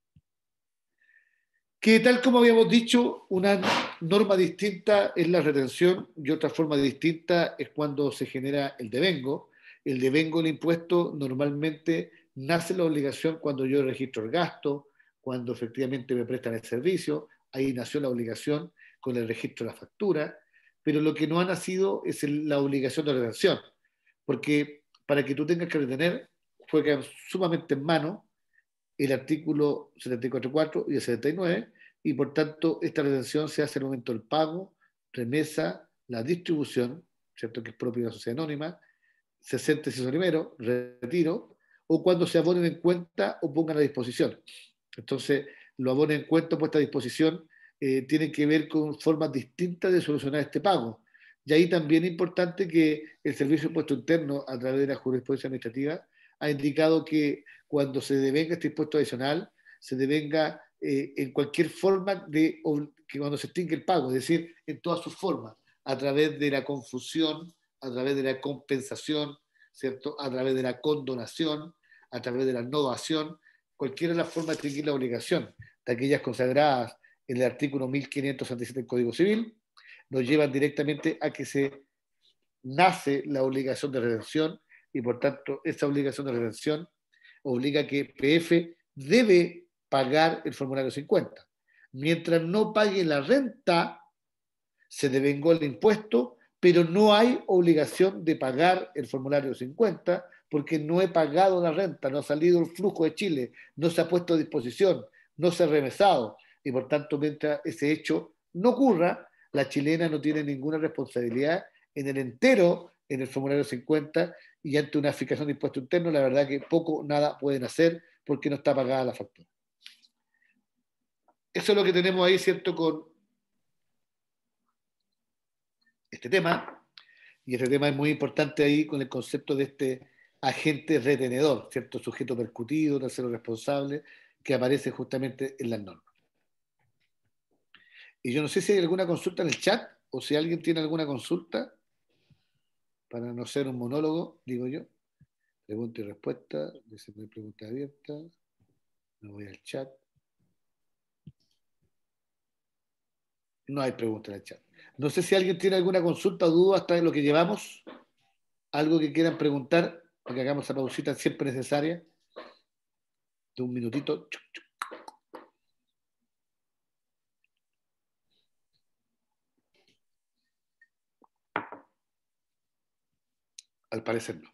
que tal como habíamos dicho, una norma distinta es la retención y otra forma distinta es cuando se genera el devengo. El devengo del impuesto normalmente nace la obligación cuando yo registro el gasto, cuando efectivamente me prestan el servicio, ahí nació la obligación con el registro de la factura, pero lo que no ha nacido es la obligación de retención, porque para que tú tengas que retener, juegan sumamente en mano el artículo 74.4 y el 79, y por tanto esta retención se hace en el momento del pago, remesa, la distribución, ¿cierto? Que es propio de la sociedad anónima, 60 y primero, retiro, o cuando se abonen en cuenta o pongan a disposición. Entonces, lo abonen en cuenta o puesta a disposición tienen que ver con formas distintas de solucionar este pago. Y ahí también es importante que el Servicio de Impuesto Interno, a través de la jurisprudencia administrativa, ha indicado que cuando se devenga este impuesto adicional, se devenga en cualquier forma que cuando se extingue el pago, es decir, en todas sus formas, a través de la confusión, a través de la compensación, ¿cierto? A través de la condonación, a través de la novación, cualquiera de las formas de extinguir la obligación, de aquellas consagradas en el artículo 1567 del Código Civil, nos llevan directamente a que se nace la obligación de redención y por tanto esa obligación de redención obliga a que PF debe pagar el formulario 50. Mientras no pague la renta, se devengó el impuesto, pero no hay obligación de pagar el formulario 50 porque no he pagado la renta, no ha salido el flujo de Chile, no se ha puesto a disposición, no se ha remesado y por tanto mientras ese hecho no ocurra, la chilena no tiene ninguna responsabilidad en el entero en el formulario 50 y ante una fijación de impuesto interno la verdad que poco nada pueden hacer porque no está pagada la factura. Eso es lo que tenemos ahí, ¿cierto? Con este tema, y este tema es muy importante ahí con el concepto de este agente retenedor, ¿cierto? Sujeto percutido, tercero responsable, que aparece justamente en las normas. Y yo no sé si hay alguna consulta en el chat, o si alguien tiene alguna consulta, para no ser un monólogo, digo yo. Pregunta y respuesta, dice no hay pregunta abierta, me voy al chat. No hay pregunta en el chat. No sé si alguien tiene alguna consulta o duda hasta en lo que llevamos, algo que quieran preguntar, para que hagamos esa pausita siempre necesaria, de un minutito. Al parecer no.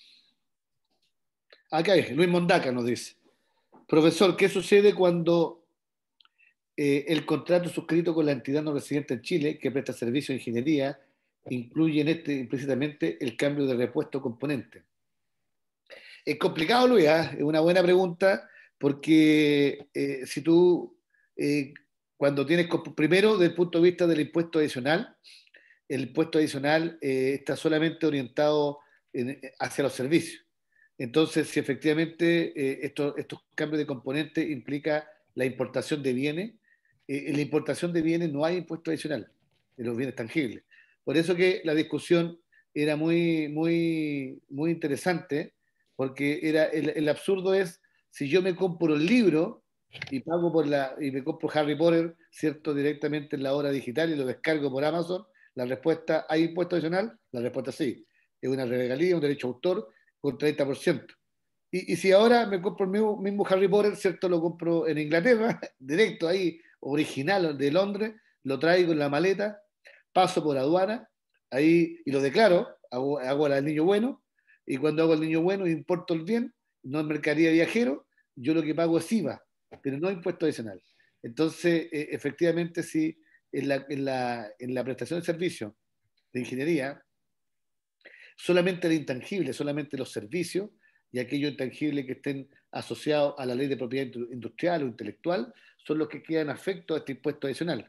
Acá hay, Luis Mondaca nos dice, profesor, ¿qué sucede cuando el contrato suscrito con la entidad no residente en Chile, que presta servicio de ingeniería, incluye implícitamente el cambio de repuesto componente? Es complicado, Luis, ¿eh? Es una buena pregunta, porque si tú, cuando tienes, primero, desde el punto de vista del impuesto adicional, el impuesto adicional está solamente orientado hacia los servicios. Entonces, si efectivamente estos cambios de componentes implica la importación de bienes, en la importación de bienes no hay impuesto adicional en los bienes tangibles. Por eso que la discusión era muy interesante, porque el absurdo es, si yo me compro el libro y pago y me compro Harry Potter, ¿cierto? Directamente en la obra digital y lo descargo por Amazon, la respuesta, ¿hay impuesto adicional? La respuesta sí. Es una regalía, un derecho de autor con 30%. Y si ahora me compro el mismo Harry Potter, ¿cierto? Lo compro en Inglaterra, directo ahí, original de Londres, lo traigo en la maleta, paso por aduana, ahí y lo declaro, hago al niño bueno, y cuando hago el niño bueno e importo el bien, no es mercadería viajero, yo lo que pago es IVA, pero no impuesto adicional. Entonces, efectivamente, sí, en la prestación de servicios de ingeniería, solamente el intangible, solamente los servicios y aquellos intangibles que estén asociados a la ley de propiedad industrial o intelectual son los que quedan afectos a este impuesto adicional.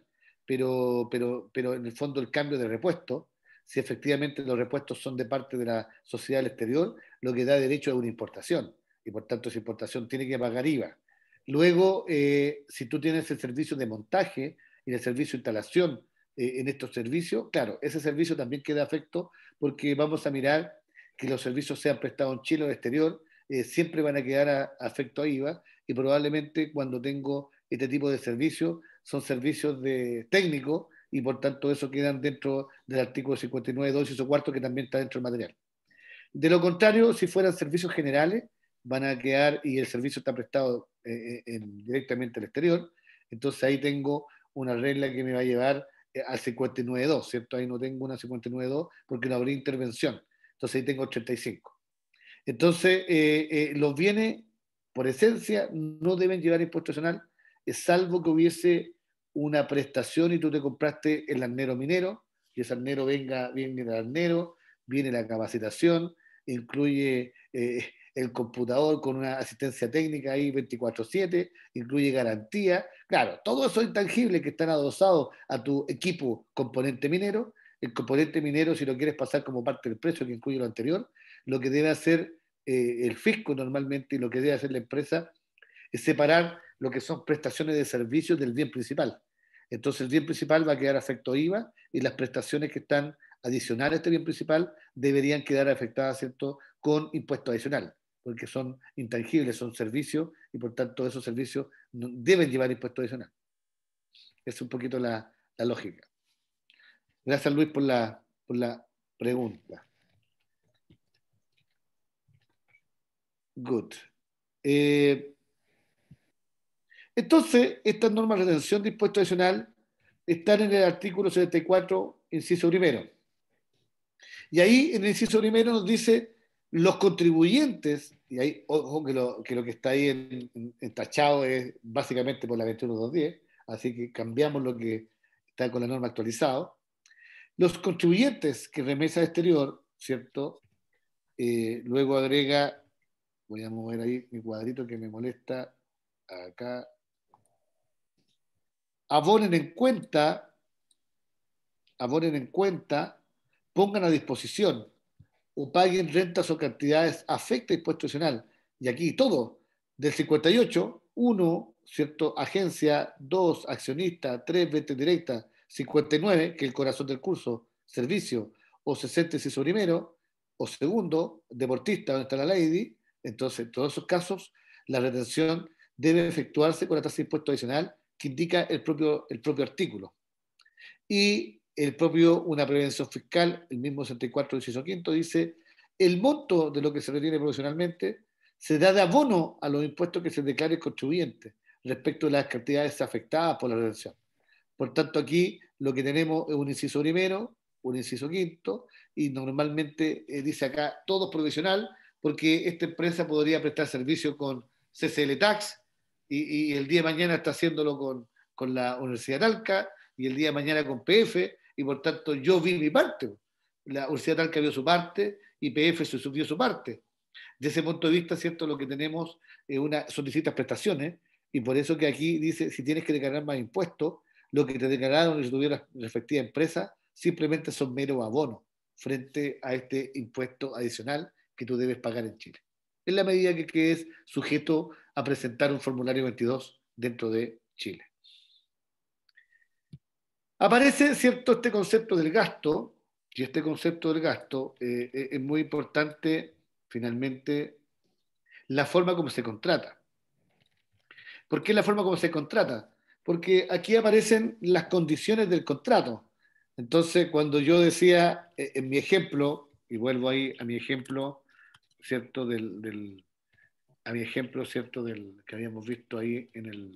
Pero en el fondo el cambio de repuesto, si efectivamente los repuestos son de parte de la sociedad del exterior, lo que da derecho a una importación y por tanto esa importación tiene que pagar IVA. Luego, si tú tienes el servicio de montaje y el servicio de instalación en estos servicios, claro, ese servicio también queda afecto porque vamos a mirar que los servicios sean prestados en Chile o en el exterior, siempre van a quedar afecto a IVA y probablemente cuando tengo este tipo de servicios son servicios de técnicos y por tanto eso quedan dentro del artículo 59.2 y eso cuarto que también está dentro del material. De lo contrario, si fueran servicios generales, van a quedar y el servicio está prestado directamente al exterior, entonces ahí tengo una regla que me va a llevar al 59.2, ¿cierto? Ahí no tengo una 59.2 porque no habría intervención, entonces ahí tengo 35. Entonces, los bienes, por esencia, no deben llevar impuesto nacional, salvo que hubiese una prestación y tú te compraste el arnero minero, y ese arnero viene el arnero, viene la capacitación, incluye el computador con una asistencia técnica ahí 24/7, incluye garantía. Claro, todo eso intangible que están adosados a tu equipo componente minero. El componente minero, si lo quieres pasar como parte del precio que incluye lo anterior, lo que debe hacer el fisco normalmente y lo que debe hacer la empresa es separar lo que son prestaciones de servicios del bien principal. Entonces el bien principal va a quedar afecto a IVA y las prestaciones que están adicionales a este bien principal deberían quedar afectadas, ¿cierto?, con impuesto adicional, porque son intangibles, son servicios y por tanto esos servicios deben llevar impuesto adicional. Es un poquito la lógica. Gracias Luis por la pregunta. Good. Entonces, estas normas de retención de impuesto adicional están en el artículo 74, inciso primero. Y ahí en el inciso primero nos dice los contribuyentes, y ahí, ojo que lo que está ahí tachado es básicamente por la 21210, así que cambiamos lo que está con la norma actualizado. Los contribuyentes que remesa exterior, ¿cierto? Luego agrega, voy a mover ahí mi cuadrito que me molesta, acá, abonen en cuenta, pongan a disposición o paguen rentas o cantidades afecta impuesto adicional. Y aquí todo, del 58, 1, ¿cierto? Agencia, 2, accionista, 3, venta directa, 59, que es el corazón del curso, servicio, o 60, inciso primero, o segundo, deportista, donde está la lady. Entonces, en todos esos casos, la retención debe efectuarse con la tasa de impuesto adicional que indica el propio artículo. Y una prevención fiscal, el mismo 64, inciso quinto, dice, el monto de lo que se retiene profesionalmente se da de abono a los impuestos que se declare el contribuyente respecto de las cantidades afectadas por la retención. Por tanto, aquí lo que tenemos es un inciso primero, un inciso quinto, y normalmente dice acá todo provisional, porque esta empresa podría prestar servicio con CCL Tax y el día de mañana está haciéndolo con la Universidad de Talca y el día de mañana con PF, y por tanto yo vi mi parte. La Universidad de Talca vio su parte y PF se subió su parte. De ese punto de vista, ¿cierto? Lo que tenemos son distintas prestaciones y por eso que aquí dice, si tienes que declarar más impuestos, lo que te declararon si tuvieras respectiva empresa simplemente son mero abono frente a este impuesto adicional que tú debes pagar en Chile. En la medida que es sujeto a presentar un formulario 22 dentro de Chile. Aparece, ¿cierto?, este concepto del gasto, y este concepto del gasto es muy importante, finalmente, la forma como se contrata. ¿Por qué la forma como se contrata? Porque aquí aparecen las condiciones del contrato. Entonces, cuando yo decía en mi ejemplo, y vuelvo ahí a mi ejemplo, ¿cierto? A mi ejemplo, ¿cierto? Del que habíamos visto ahí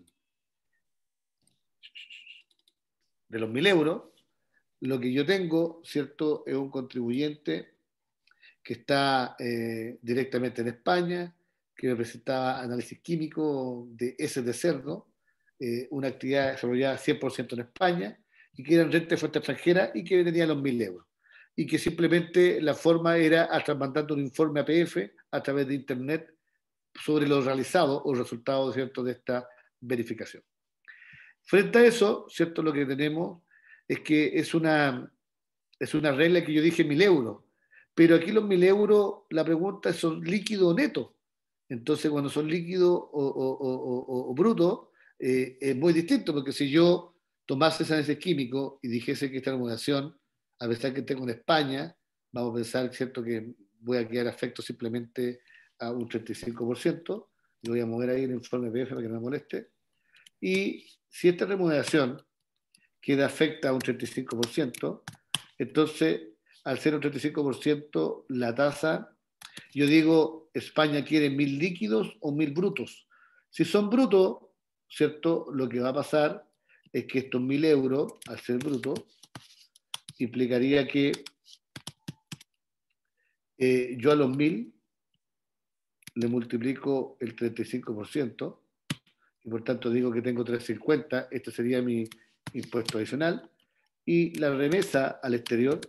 de los 1.000 euros, lo que yo tengo, ¿cierto? Es un contribuyente que está directamente en España, que representaba análisis químico de heces de cerdo, una actividad desarrollada 100% en España, y que eran renta de fuente extranjera y que tenía los 1.000 euros. Y que simplemente la forma era mandando un informe a APF a través de Internet sobre lo realizado o resultados, ¿cierto?, de esta verificación. Frente a eso, ¿cierto?, lo que tenemos es que es una regla que yo dije 1.000 euros, pero aquí los 1.000 euros, la pregunta es, ¿son líquidos o netos? Entonces, cuando son líquidos o brutos, es muy distinto, porque si yo tomase ese análisis químico y dijese que esta remuneración, a pesar que tengo en España, vamos a pensar, ¿cierto?, que voy a quedar afecto simplemente a un 35%, y voy a mover ahí el informe PF para que no me moleste, y si esta remuneración queda afecta a un 35%, entonces, al ser un 35%, la tasa, yo digo, España quiere 1.000 líquidos o 1.000 brutos. Si son brutos, ¿cierto? Lo que va a pasar es que estos 1.000 euros, al ser brutos, implicaría que yo a los 1.000 le multiplico el 35%, y por tanto digo que tengo 350, este sería mi impuesto adicional, y la remesa al exterior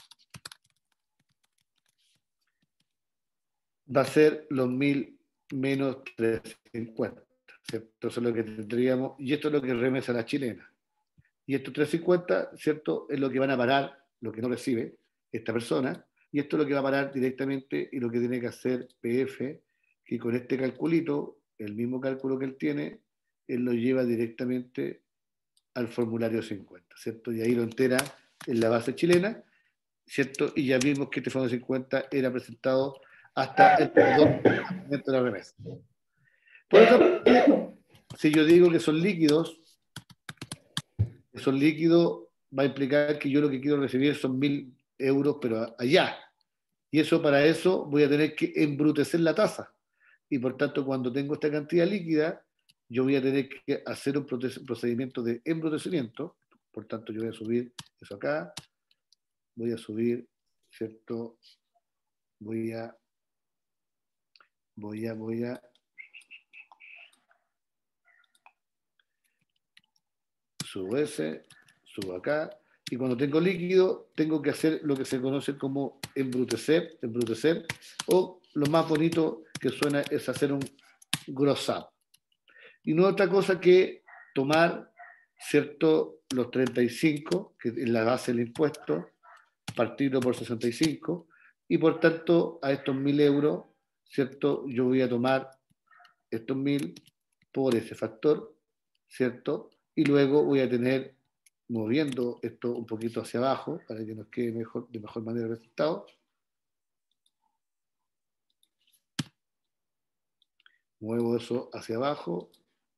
va a ser los 1.000 menos 350, ¿cierto? Eso es lo que tendríamos, y esto es lo que remesa la chilena. Y estos 350, ¿cierto?, es lo que van a parar, lo que no recibe esta persona, y esto es lo que va a parar directamente y lo que tiene que hacer PF, que con este calculito, el mismo cálculo que él tiene, él lo lleva directamente al formulario 50, ¿cierto? Y ahí lo entera en la base chilena, ¿cierto? Y ya vimos que este formulario 50 era presentado hasta el momento de la remesa. Por otra parte, si yo digo que son líquidos va a implicar que yo lo que quiero recibir son 1.000 euros, pero allá. Y eso, para eso voy a tener que embrutecer la tasa. Y por tanto, cuando tengo esta cantidad líquida, yo voy a tener que hacer un procedimiento de embrutecimiento. Por tanto, yo voy a subir eso acá. Voy a subir, ¿cierto? Voy a subo ese, subo acá, y cuando tengo líquido, tengo que hacer lo que se conoce como embrutecer, o lo más bonito que suena es hacer un gross up. Y no otra cosa que tomar, ¿cierto?, los 35, que es la base del impuesto, partirlo por 65, y por tanto, a estos 1.000 euros, ¿cierto?, yo voy a tomar estos 1.000 por ese factor, ¿cierto? Y luego voy a tener, moviendo esto un poquito hacia abajo para que nos quede mejor, de mejor manera el resultado. Muevo eso hacia abajo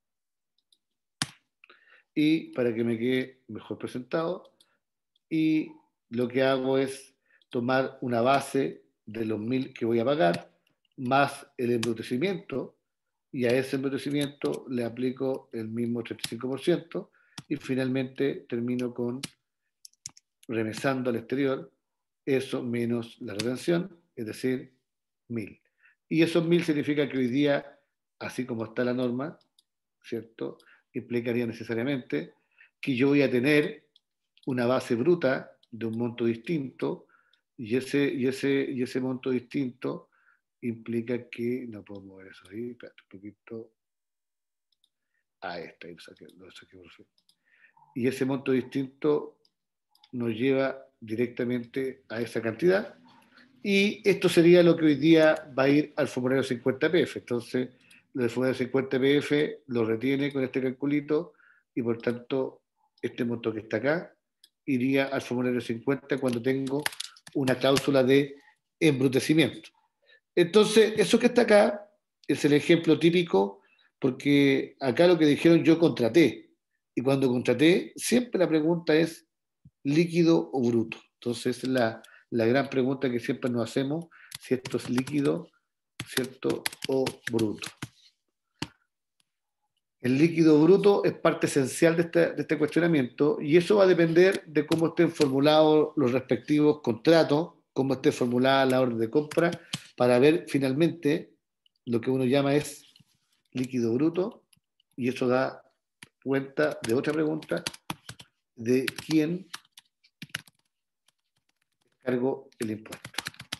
y para que me quede mejor presentado. Y lo que hago es tomar una base de los 1.000 que voy a pagar más el embrutecimiento, y a ese embrutecimiento le aplico el mismo 35%, y finalmente termino con remesando al exterior eso menos la retención, es decir, 1.000. Y esos 1.000 significa que hoy día, así como está la norma, ¿cierto?, implicaría necesariamente que yo voy a tener una base bruta de un monto distinto, y ese monto distinto implica que, no puedo mover eso ahí, espérate un poquito, esta, lo saqué por fin. Y ese monto distinto nos lleva directamente a esa cantidad, y esto sería lo que hoy día va a ir al formulario 50 PF. Entonces, lo del formulario 50 PF lo retiene con este calculito, y por tanto, este monto que está acá iría al formulario 50 cuando tengo una cláusula de embrutecimiento. Entonces, eso que está acá es el ejemplo típico, porque acá lo que dijeron, yo contraté, y cuando contraté, siempre la pregunta es líquido o bruto. Entonces, es la gran pregunta que siempre nos hacemos, si esto es líquido, ¿cierto?, o bruto. El líquido bruto es parte esencial de este cuestionamiento, y eso va a depender de cómo estén formulados los respectivos contratos cómo esté formulada la orden de compra, para ver finalmente lo que uno llama es líquido bruto, y eso da cuenta de otra pregunta, de quién cargo el impuesto,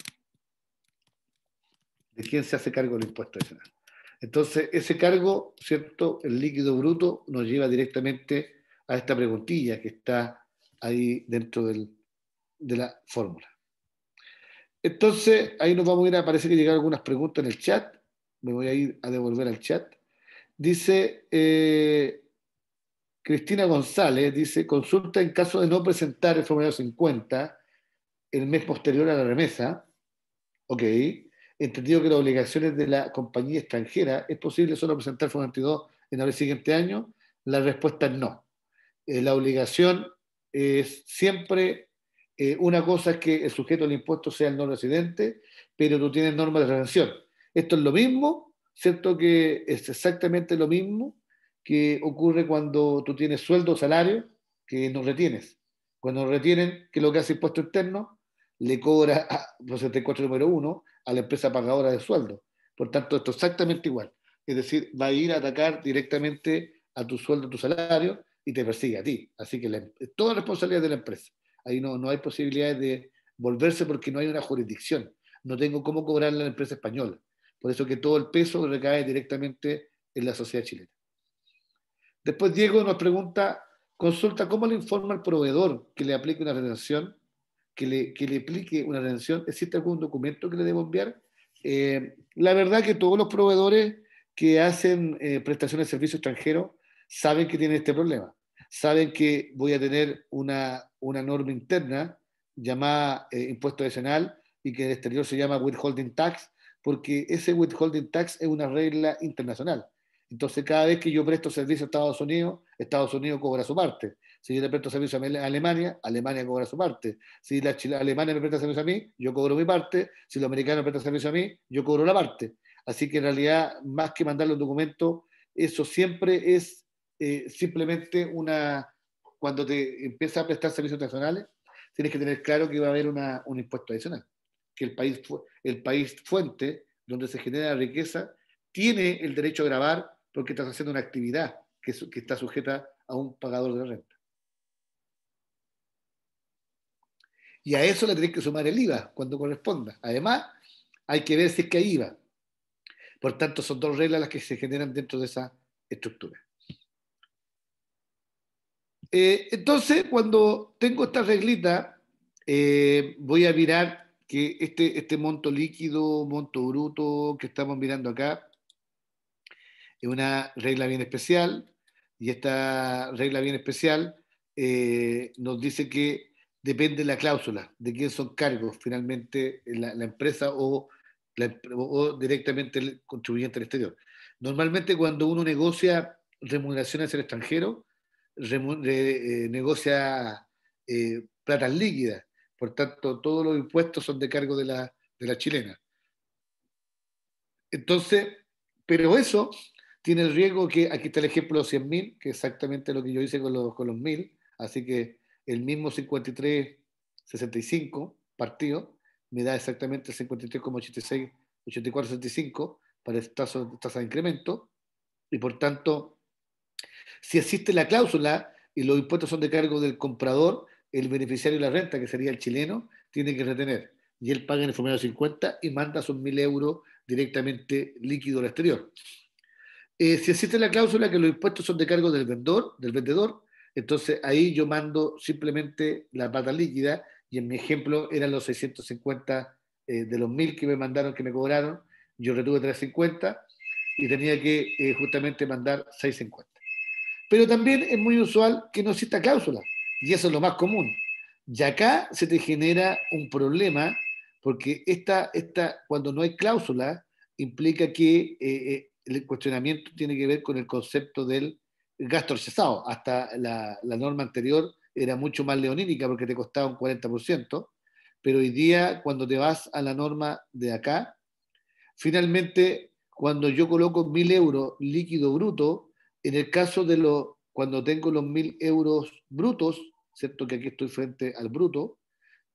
de quién se hace cargo del impuesto adicional. Entonces, ese cargo, ¿cierto? El líquido bruto nos lleva directamente a esta preguntilla que está ahí dentro de la fórmula. Entonces, ahí nos vamos a ir a, parece que llegaron algunas preguntas en el chat, me voy a ir a devolver al chat. Dice Cristina González, dice, consulta en caso de no presentar el formulario 50 el mes posterior a la remesa. Ok, entendido que las obligaciones de la compañía extranjera, ¿es posible solo presentar el formulario 22 en el siguiente año? La respuesta es no. La obligación es siempre, una cosa es que el sujeto del impuesto sea el no residente, pero tú tienes normas de retención. Esto es lo mismo, ¿cierto? Que es exactamente lo mismo que ocurre cuando tú tienes sueldo o salario que no retienes. Cuando retienen, ¿qué es lo que hace impuesto interno? Le cobra a 64 número 1 a la empresa pagadora de sueldo. Por tanto, esto es exactamente igual. Es decir, va a ir a atacar directamente a tu sueldo, a tu salario, y te persigue a ti. Así que es toda responsabilidad de la empresa. Ahí no hay posibilidades de volverse porque no hay una jurisdicción. No tengo cómo cobrarle a la empresa española. Por eso que todo el peso recae directamente en la sociedad chilena. Después Diego nos pregunta, consulta cómo le informa al proveedor que le aplique una retención, que le aplique una retención. ¿Existe algún documento que le debo enviar? La verdad que todos los proveedores que hacen prestaciones de servicio extranjero saben que tienen este problema. Saben que voy a tener una norma interna llamada impuesto adicional y que en el exterior se llama withholding tax, porque ese withholding tax es una regla internacional. Entonces, cada vez que yo presto servicio a Estados Unidos cobra su parte. Si yo le presto servicio a Alemania, Alemania cobra su parte. Si Alemania me presta servicio a mí, yo cobro mi parte. Si los americanos me prestan servicio a mí, yo cobro la parte. Así que en realidad, más que mandarle un documento, eso siempre es simplemente cuando te empiezas a prestar servicios internacionales, tienes que tener claro que va a haber un impuesto adicional. Que el país fuente, donde se genera la riqueza, tiene el derecho a gravar porque estás haciendo una actividad que está sujeta a un pagador de renta. Y a eso le tenés que sumar el IVA cuando corresponda. Además, hay que ver si es que hay IVA. Por tanto, son dos reglas las que se generan dentro de esa estructura. Entonces, cuando tengo esta reglita, voy a mirar que este monto líquido, monto bruto que estamos mirando acá, es una regla bien especial, y esta regla bien especial nos dice que depende de la cláusula, de quién son cargos finalmente la empresa o directamente el contribuyente al exterior. Normalmente cuando uno negocia remuneraciones en el extranjero, negocia platas líquidas, por tanto todos los impuestos son de cargo de la chilena. Entonces, pero eso tiene el riesgo que, aquí está el ejemplo de los 100.000, que es exactamente lo que yo hice con los 1.000, así que el mismo 53,65 partido me da exactamente 53,86, 84,65 para tasa de incremento, y por tanto, si existe la cláusula y los impuestos son de cargo del comprador, el beneficiario de la renta, que sería el chileno, tiene que retener. Y él paga en el formulario 50 y manda sus 1.000 € directamente líquido al exterior. Si existe la cláusula que los impuestos son de cargo del vendedor, entonces ahí yo mando simplemente la pata líquida, y en mi ejemplo eran los 650 de los 1.000 que me mandaron, que me cobraron, yo retuve 350 y tenía que justamente mandar 650. Pero también es muy usual que no exista cláusula, y eso es lo más común. Y acá se te genera un problema, porque cuando no hay cláusula, implica que el cuestionamiento tiene que ver con el concepto del gasto rechazado. Hasta la norma anterior era mucho más leonínica porque te costaba un 40%, pero hoy día, cuando te vas a la norma de acá, finalmente, cuando yo coloco 1.000 € líquido bruto, en el caso cuando tengo los 1.000 € brutos, ¿cierto? Que aquí estoy frente al bruto,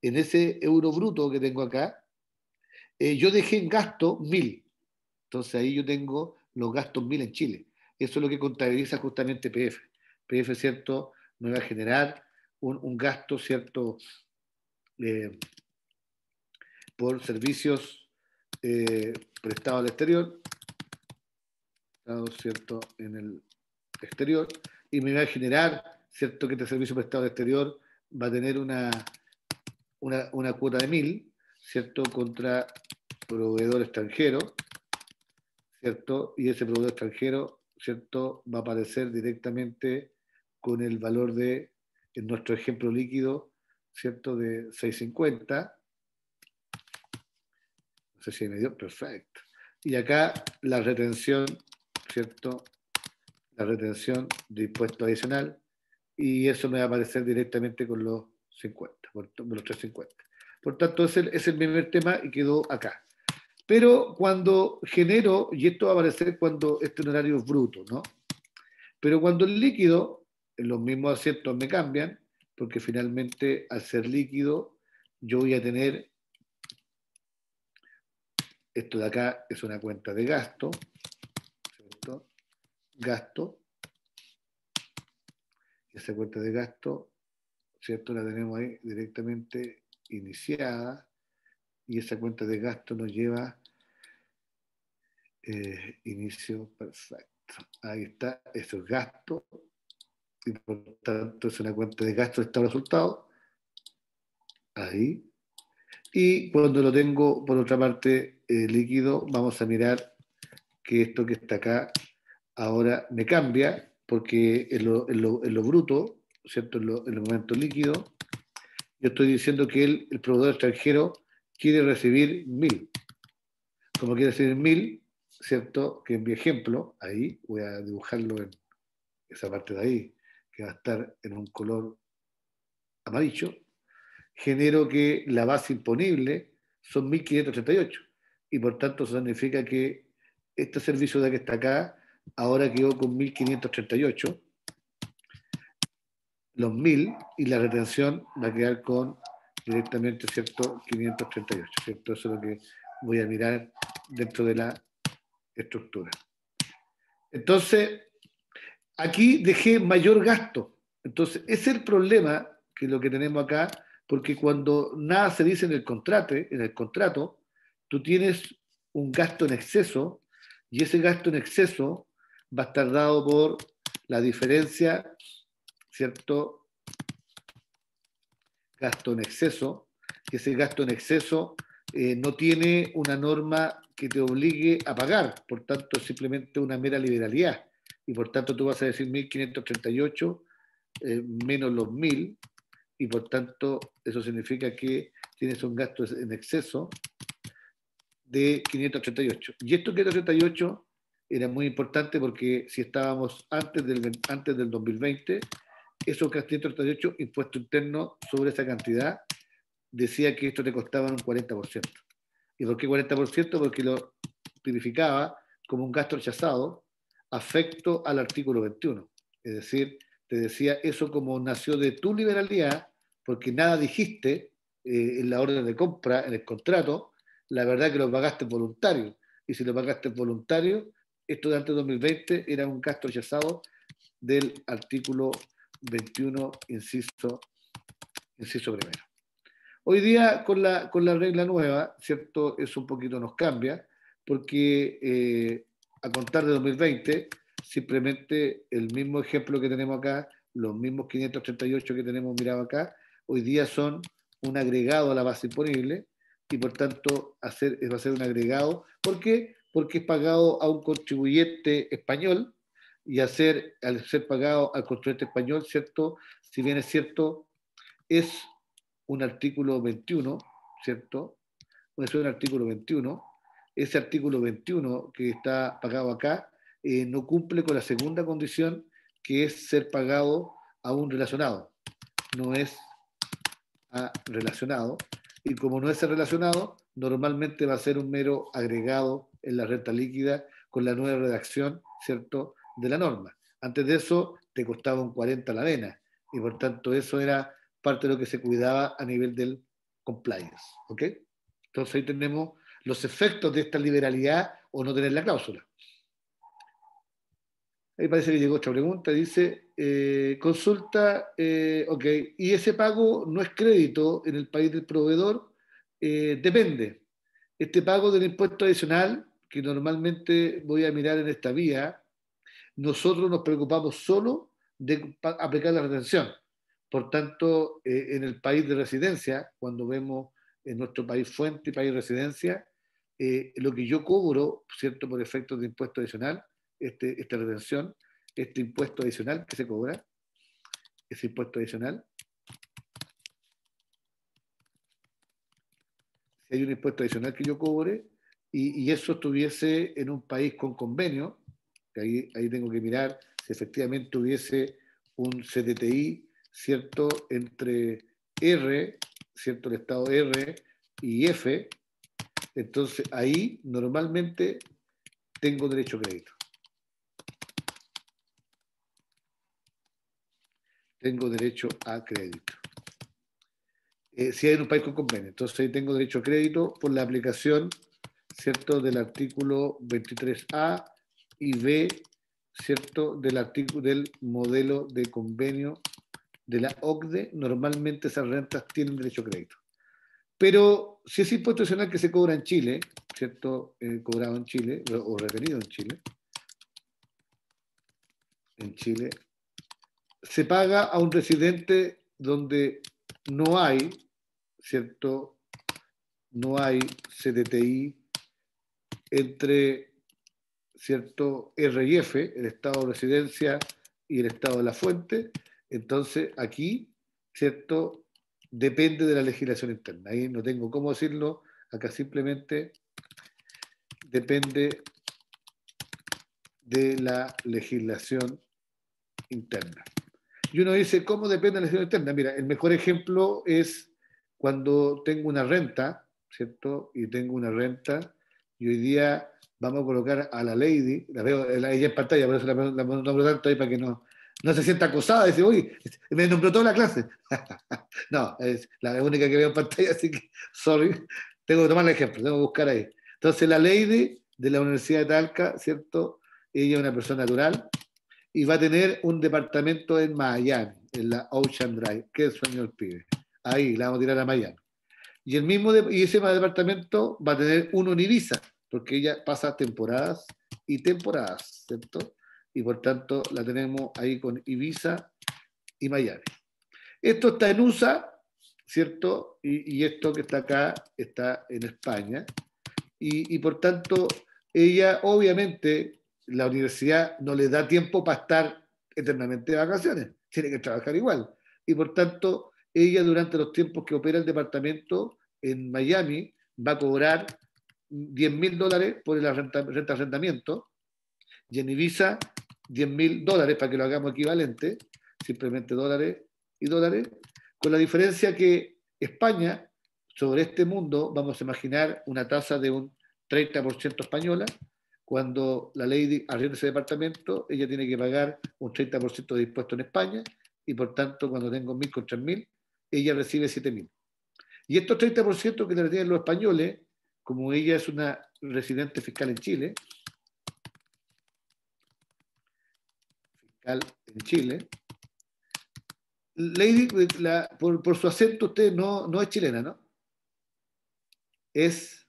en ese euro bruto que tengo acá, yo dejé en gasto 1.000. Entonces ahí yo tengo los gastos 1.000 en Chile. Eso es lo que contabiliza justamente PF. PF, ¿cierto? Me va a generar un gasto, ¿cierto? Eh, por servicios prestados al exterior, ¿cierto? En el exterior, y me va a generar, ¿cierto? Que este servicio prestado al exterior va a tener una cuota de 1.000, ¿cierto? Contra proveedor extranjero, ¿cierto? Y ese proveedor extranjero, ¿cierto? Va a aparecer directamente con el valor de, en nuestro ejemplo líquido, ¿cierto? De 650. No sé si me dio, perfecto. Y acá la retención, ¿cierto? La retención de impuesto adicional, y eso me va a aparecer directamente con los 50, los 350. Por tanto, es el primer tema y quedó acá. Pero cuando genero, y esto va a aparecer cuando este honorario es bruto, ¿no? Pero cuando el líquido, los mismos asientos me cambian, porque finalmente al ser líquido, yo voy a tener, esto de acá es una cuenta de gasto, ¿cierto? Gasto, esa cuenta de gasto, ¿cierto? La tenemos ahí directamente iniciada, y esa cuenta de gasto nos lleva inicio perfecto. Ahí está, eso es gasto, y por tanto es una cuenta de gasto de estado de resultado, ahí. Y cuando lo tengo, por otra parte, líquido, vamos a mirar que esto que está acá ahora me cambia, porque en lo bruto, ¿cierto? En los momentos líquidos, yo estoy diciendo que el proveedor extranjero quiere recibir 1.000. Como quiere recibir 1.000, ¿cierto? Que en mi ejemplo, ahí voy a dibujarlo en esa parte de ahí, que va a estar en un color amarillo, genero que la base imponible son 1.538, y por tanto eso significa que este servicio de que está acá ahora quedó con 1.538, los 1.000, y la retención va a quedar con directamente, ¿cierto? 538, ¿cierto? Eso es lo que voy a mirar dentro de la estructura. Entonces, aquí dejé mayor gasto. Entonces, ese es el problema que lo que tenemos acá, porque cuando nada se dice en el contrato, tú tienes un gasto en exceso, y ese gasto en exceso va a estar dado por la diferencia, ¿cierto? Gasto en exceso, que ese gasto en exceso no tiene una norma que te obligue a pagar, por tanto es simplemente una mera liberalidad, y por tanto tú vas a decir 1.538 menos los 1.000, y por tanto eso significa que tienes un gasto en exceso de 538. Y esto 538 era muy importante porque si estábamos antes del 2020, esos 538 impuesto interno sobre esa cantidad decía que esto te costaba un 40%. ¿Y por qué 40%? Porque lo tipificaba como un gasto rechazado afecto al artículo 21. Es decir, te decía eso como nació de tu liberalidad, porque nada dijiste en la orden de compra, en el contrato, la verdad que lo pagaste voluntario. Y si lo pagaste voluntario, esto de antes de 2020 era un gasto rechazado del artículo 21, inciso primero. Hoy día, con la regla nueva, ¿cierto? Eso un poquito nos cambia, porque a contar de 2020, simplemente el mismo ejemplo que tenemos acá, los mismos 538 que tenemos mirado acá, hoy día son un agregado a la base imponible, y por tanto va a ser un agregado. ¿Por qué? Porque es pagado a un contribuyente español, y al ser pagado al contribuyente español, ¿cierto? Si bien es cierto, es un artículo 21, ¿cierto? Es un artículo 21. Ese artículo 21 que está pagado acá no cumple con la segunda condición, que es ser pagado a un relacionado. No es a relacionado. Y como no es relacionado, normalmente va a ser un mero agregado en la renta líquida con la nueva redacción, ¿cierto?, de la norma. Antes de eso, te costaba un 40 la vena, y por tanto eso era parte de lo que se cuidaba a nivel del compliance. ¿Ok? Entonces ahí tenemos los efectos de esta liberalidad o no tener la cláusula. Ahí parece que llegó otra pregunta, dice, consulta, ok, y ese pago no es crédito en el país del proveedor, depende. Este pago del impuesto adicional, que normalmente voy a mirar en esta vía, nosotros nos preocupamos solo de aplicar la retención. Por tanto, en el país de residencia, cuando vemos en nuestro país fuente y país de residencia, lo que yo cobro, ¿cierto?, por efectos de impuesto adicional, esta retención, este impuesto adicional que se cobra, ese impuesto adicional, si hay un impuesto adicional que yo cobre, y eso estuviese en un país con convenio, que ahí tengo que mirar si efectivamente hubiese un CTTI, ¿cierto?, entre R, ¿cierto?, el estado R y F, entonces ahí normalmente tengo derecho a crédito. Tengo derecho a crédito. Si hay en un país con convenio. Entonces ahí tengo derecho a crédito por la aplicación, ¿cierto?, del artículo 23A y B, ¿cierto?, del artículo del modelo de convenio de la OCDE. Normalmente esas rentas tienen derecho a crédito. Pero si es impuesto adicional que se cobra en Chile, ¿cierto?, cobrado en Chile o retenido en Chile, se paga a un residente donde no hay, ¿cierto?, no hay CTTI entre, ¿cierto?, R y F, el estado de residencia y el estado de la fuente. Entonces aquí, ¿cierto?, depende de la legislación interna. Ahí no tengo cómo decirlo, acá simplemente depende de la legislación interna. Y uno dice, ¿cómo depende de la legislación interna? Mira, el mejor ejemplo es cuando tengo una renta, ¿cierto? Y tengo una renta, y hoy día vamos a colocar a la lady, la veo ella en pantalla, por eso la nombro tanto ahí para que no se sienta acosada, dice, uy, me nombró toda la clase. No, es la única que veo en pantalla, así que, sorry, tengo que tomar el ejemplo, tengo que buscar ahí. Entonces, la lady de la Universidad de Talca, ¿cierto? Ella es una persona natural, y va a tener un departamento en Miami, en la Ocean Drive. ¿Qué sueño el pibe? Ahí, la vamos a tirar a Miami. Y, y ese departamento va a tener uno en Ibiza, porque ella pasa temporadas y temporadas, ¿cierto? Y por tanto la tenemos ahí con Ibiza y Miami. Esto está en USA, ¿cierto? Y esto que está acá está en España. Y por tanto, ella obviamente, la universidad no le da tiempo para estar eternamente de vacaciones, tiene que trabajar igual. Y por tanto, ella durante los tiempos que opera el departamento en Miami va a cobrar $10.000 por la renta de arrendamiento, y en Ibiza $10.000, para que lo hagamos equivalente, simplemente dólares y dólares, con la diferencia que España, sobre este mundo, vamos a imaginar una tasa de un 30% española. Cuando la ley arrienda ese departamento, ella tiene que pagar un 30% de impuesto en España, y por tanto, cuando tengo 1.000 con 3.000, ella recibe 7.000. Y estos 30% que le retienen los españoles, como ella es una residente fiscal en Chile, en Chile. Lady, por su acento usted no es chilena, ¿no? Es...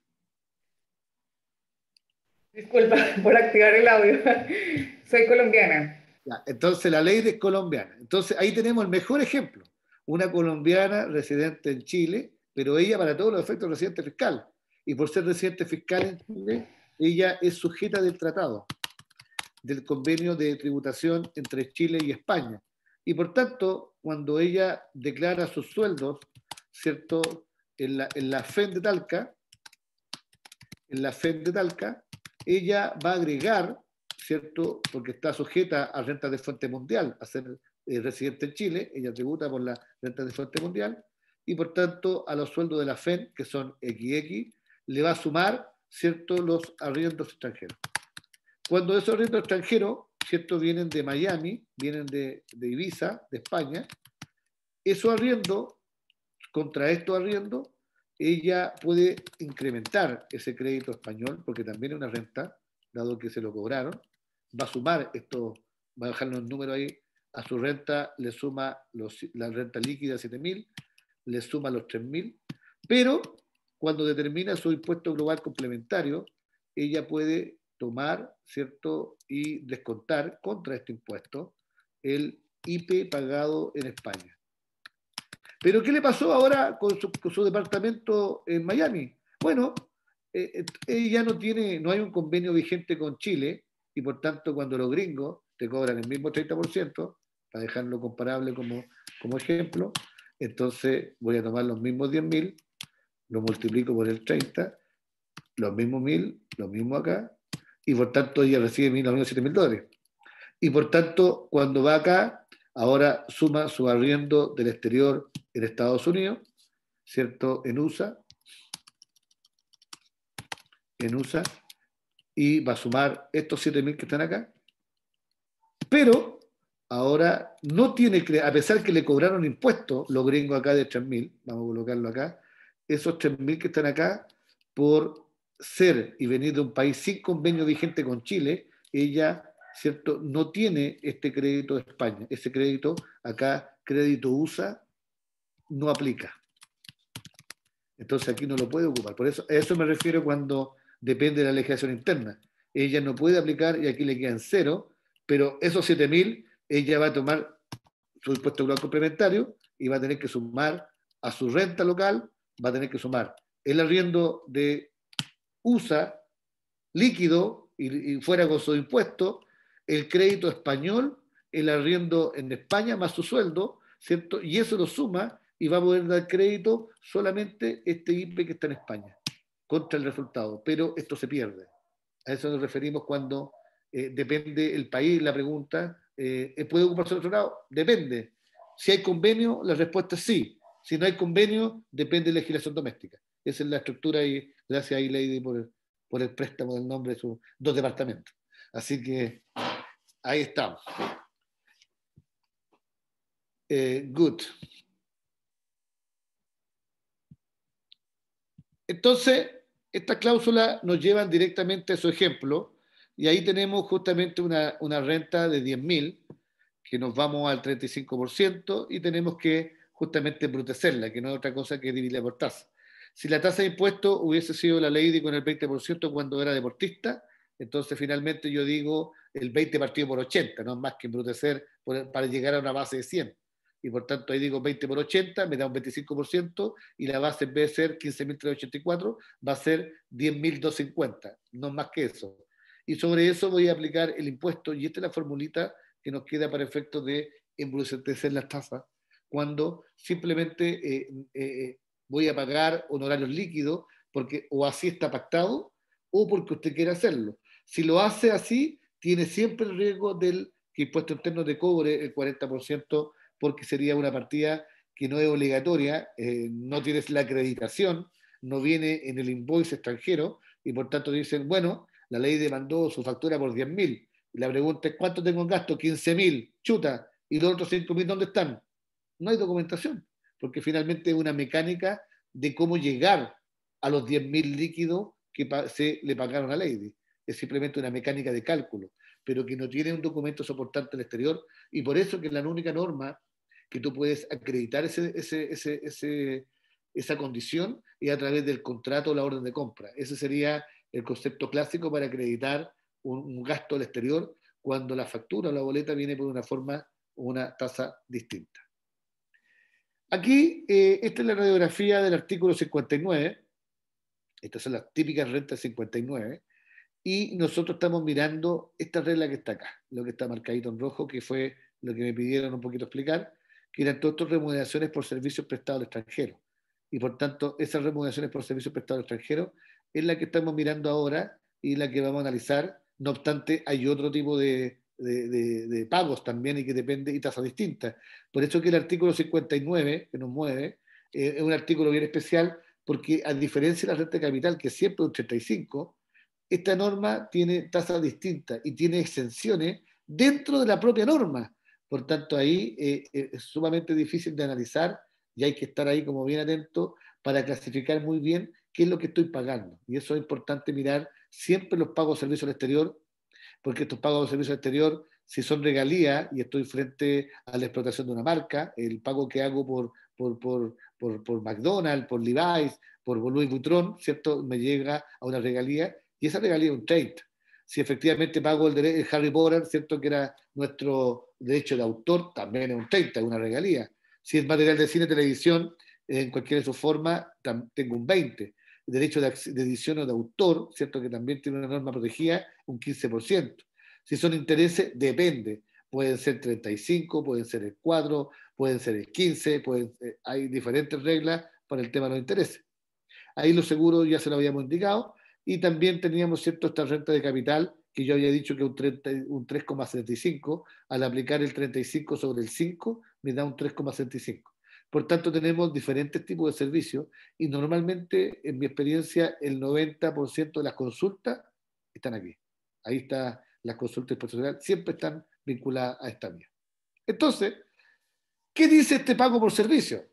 Disculpa por activar el audio. Soy colombiana. Ya, entonces la ley es colombiana. Entonces ahí tenemos el mejor ejemplo. Una colombiana residente en Chile, pero ella para todos los efectos residente fiscal. Y por ser residente fiscal en Chile, ella es sujeta del tratado, del convenio de tributación entre Chile y España. Y por tanto, cuando ella declara sus sueldos, ¿cierto?, en la FEN de Talca, ella va a agregar, ¿cierto?, porque está sujeta a rentas de fuente mundial, a ser residente en Chile, ella tributa por la renta de fuente mundial, y por tanto a los sueldos de la FEN, que son XX, le va a sumar, ¿cierto?, los arriendos extranjeros. Cuando esos arriendos extranjeros, ¿cierto?, vienen de Miami, vienen de Ibiza, de España, esos arriendos, contra estos arriendos, ella puede incrementar ese crédito español, porque también es una renta, dado que se lo cobraron, va a sumar esto, va a dejar los números ahí, a su renta le suma la renta líquida 7.000, le suma los 3.000, pero cuando determina su impuesto global complementario, ella puede tomar, ¿cierto?, y descontar contra este impuesto el IPE pagado en España. Pero ¿qué le pasó ahora con su departamento en Miami? Bueno, ella no hay un convenio vigente con Chile y por tanto cuando los gringos te cobran el mismo 30%, para dejarlo comparable como ejemplo, entonces voy a tomar los mismos 10.000, lo multiplico por el 30, los mismos 1.000, lo mismo acá, y por tanto ella recibe los mismos $7.000. Y por tanto, cuando va acá, ahora suma su arriendo del exterior en Estados Unidos, ¿cierto? En USA, y va a sumar estos 7.000 que están acá, pero ahora no tiene, a pesar que le cobraron impuestos, los gringos acá de 3.000, vamos a colocarlo acá, esos 3.000 que están acá, por ser y venir de un país sin convenio vigente con Chile, ella, ¿cierto?, no tiene este crédito de España. Ese crédito acá, crédito USA, no aplica. Entonces aquí no lo puede ocupar. Por eso, a eso me refiero cuando depende de la legislación interna. Ella no puede aplicar y aquí le quedan cero, pero esos 7.000, ella va a tomar su impuesto global complementario y va a tener que sumar a su renta local, va a tener que sumar el arriendo de USA líquido y fuera con su impuesto, el crédito español, el arriendo en España más su sueldo, ¿cierto? Y eso lo suma y va a poder dar crédito solamente este IPE que está en España contra el resultado, pero esto se pierde. A eso nos referimos cuando depende el país, la pregunta, ¿puede ocuparse de otro lado? Depende. Si hay convenio, la respuesta es sí. Si no hay convenio, depende de legislación doméstica. Esa es la estructura y gracias a Lady por el préstamo del nombre de sus dos departamentos. Así que ahí estamos. Good. Entonces, estas cláusulas nos llevan directamente a su ejemplo y ahí tenemos justamente una renta de 10.000 que nos vamos al 35% y tenemos que justamente embrutecerla, que no es otra cosa que dividirla por tasa. Si la tasa de impuesto hubiese sido la ley con el 20% cuando era deportista, entonces finalmente yo digo el 20 partido por 80, no es más que embrutecer para llegar a una base de 100. Y por tanto ahí digo 20 por 80, me da un 25% y la base en vez de ser 15.384 va a ser 10.250, no es más que eso. Y sobre eso voy a aplicar el impuesto y esta es la formulita que nos queda para efectos de embrutecer las tasas, cuando simplemente voy a pagar honorarios líquidos porque o así está pactado o porque usted quiere hacerlo. Si lo hace así, tiene siempre el riesgo del que impuesto interno te cobre el 40% porque sería una partida que no es obligatoria, no tienes la acreditación, no viene en el invoice extranjero y por tanto dicen, bueno, la ley demandó su factura por 10.000. Y la pregunta es, ¿cuánto tengo en gasto? 15.000, chuta. ¿Y los otros 5.000 dónde están? No hay documentación, porque finalmente es una mecánica de cómo llegar a los 10.000 líquidos que se le pagaron a Lady. Es simplemente una mecánica de cálculo, pero que no tiene un documento soportante al exterior y por eso que es la única norma que tú puedes acreditar esa condición y a través del contrato o la orden de compra. Ese sería el concepto clásico para acreditar un gasto al exterior cuando la factura o la boleta viene por una forma o una tasa distinta. Aquí, esta es la radiografía del artículo 59. Estas son las típicas rentas 59. Y nosotros estamos mirando esta regla que está acá, lo que está marcadito en rojo, que fue lo que me pidieron un poquito explicar, que eran todas estas remuneraciones por servicios prestados al extranjero. Y por tanto, esas remuneraciones por servicios prestados al extranjero es la que estamos mirando ahora y la que vamos a analizar. No obstante, hay otro tipo de pagos también y que depende y tasas distintas. Por eso que el artículo 59 que nos mueve es un artículo bien especial porque a diferencia de la renta de capital, que siempre es un 35, esta norma tiene tasas distintas y tiene exenciones dentro de la propia norma. Por tanto, ahí es sumamente difícil de analizar y hay que estar ahí como bien atento para clasificar muy bien qué es lo que estoy pagando. Y eso es importante mirar siempre los pagos de servicio al exterior, porque estos pagos de servicio al exterior, si son regalías y estoy frente a la explotación de una marca, el pago que hago por McDonald's, por Levi's, por Louis Vuitton, ¿cierto? Me llega a una regalía y esa regalía es un trade. Si efectivamente pago el Harry Potter, ¿cierto? Que era nuestro derecho de autor, también es un 30, es una regalía. Si es material de cine, televisión, en cualquiera de sus formas, tengo un 20. Derecho de edición o de autor, ¿cierto? Que también tiene una norma protegida, un 15%. Si son intereses, depende. Pueden ser 35, pueden ser el 4, pueden ser el 15, hay diferentes reglas para el tema de los intereses. Ahí los seguros ya se lo habíamos indicado, y también teníamos, ¿cierto?, esta renta de capital, que yo había dicho que un 3,75, al aplicar el 35 sobre el 5, me da un 3,75. Por tanto, tenemos diferentes tipos de servicios y normalmente, en mi experiencia, el 90% de las consultas están aquí. Ahí está, las consultas profesionales siempre están vinculadas a esta vía. Entonces, ¿qué dice este pago por servicio?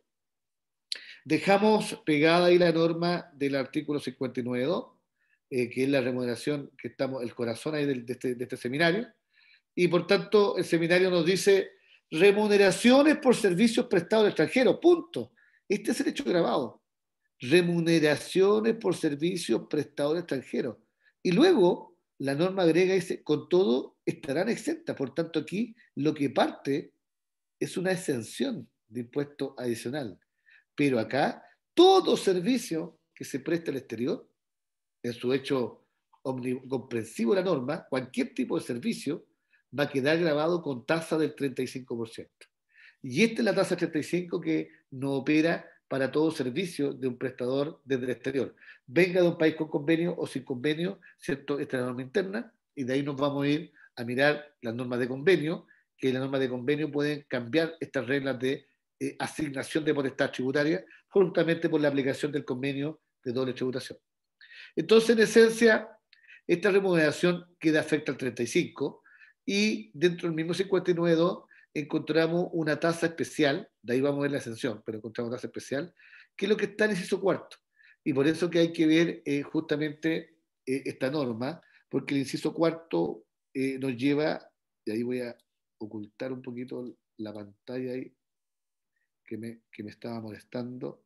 Dejamos pegada ahí la norma del artículo 59.2, que es la remuneración, que estamos, el corazón ahí de este seminario, y por tanto el seminario nos dice remuneraciones por servicios prestados al extranjero, punto. Este es el hecho grabado. Remuneraciones por servicios prestados al extranjero. Y luego la norma agrega y dice, con todo estarán exentas. Por tanto, aquí lo que parte es una exención de impuesto adicional. Pero acá, todo servicio que se presta al exterior, en su hecho comprensivo de la norma, cualquier tipo de servicio va a quedar grabado con tasa del 35%. Y esta es la tasa 35 que no opera para todo servicio de un prestador desde el exterior. Venga de un país con convenio o sin convenio, ¿cierto? Esta es la norma interna, y de ahí nos vamos a ir a mirar las normas de convenio, que las normas de convenio pueden cambiar estas reglas de asignación de potestad tributaria, justamente por la aplicación del convenio de doble tributación. Entonces, en esencia, esta remuneración queda afecta al 35, y dentro del mismo 59.2 encontramos una tasa especial, de ahí vamos a ver la exención, pero encontramos una tasa especial, que es lo que está en el inciso cuarto. Y por eso que hay que ver justamente esta norma, porque el inciso cuarto nos lleva, y ahí voy a ocultar un poquito la pantalla ahí, que me estaba molestando.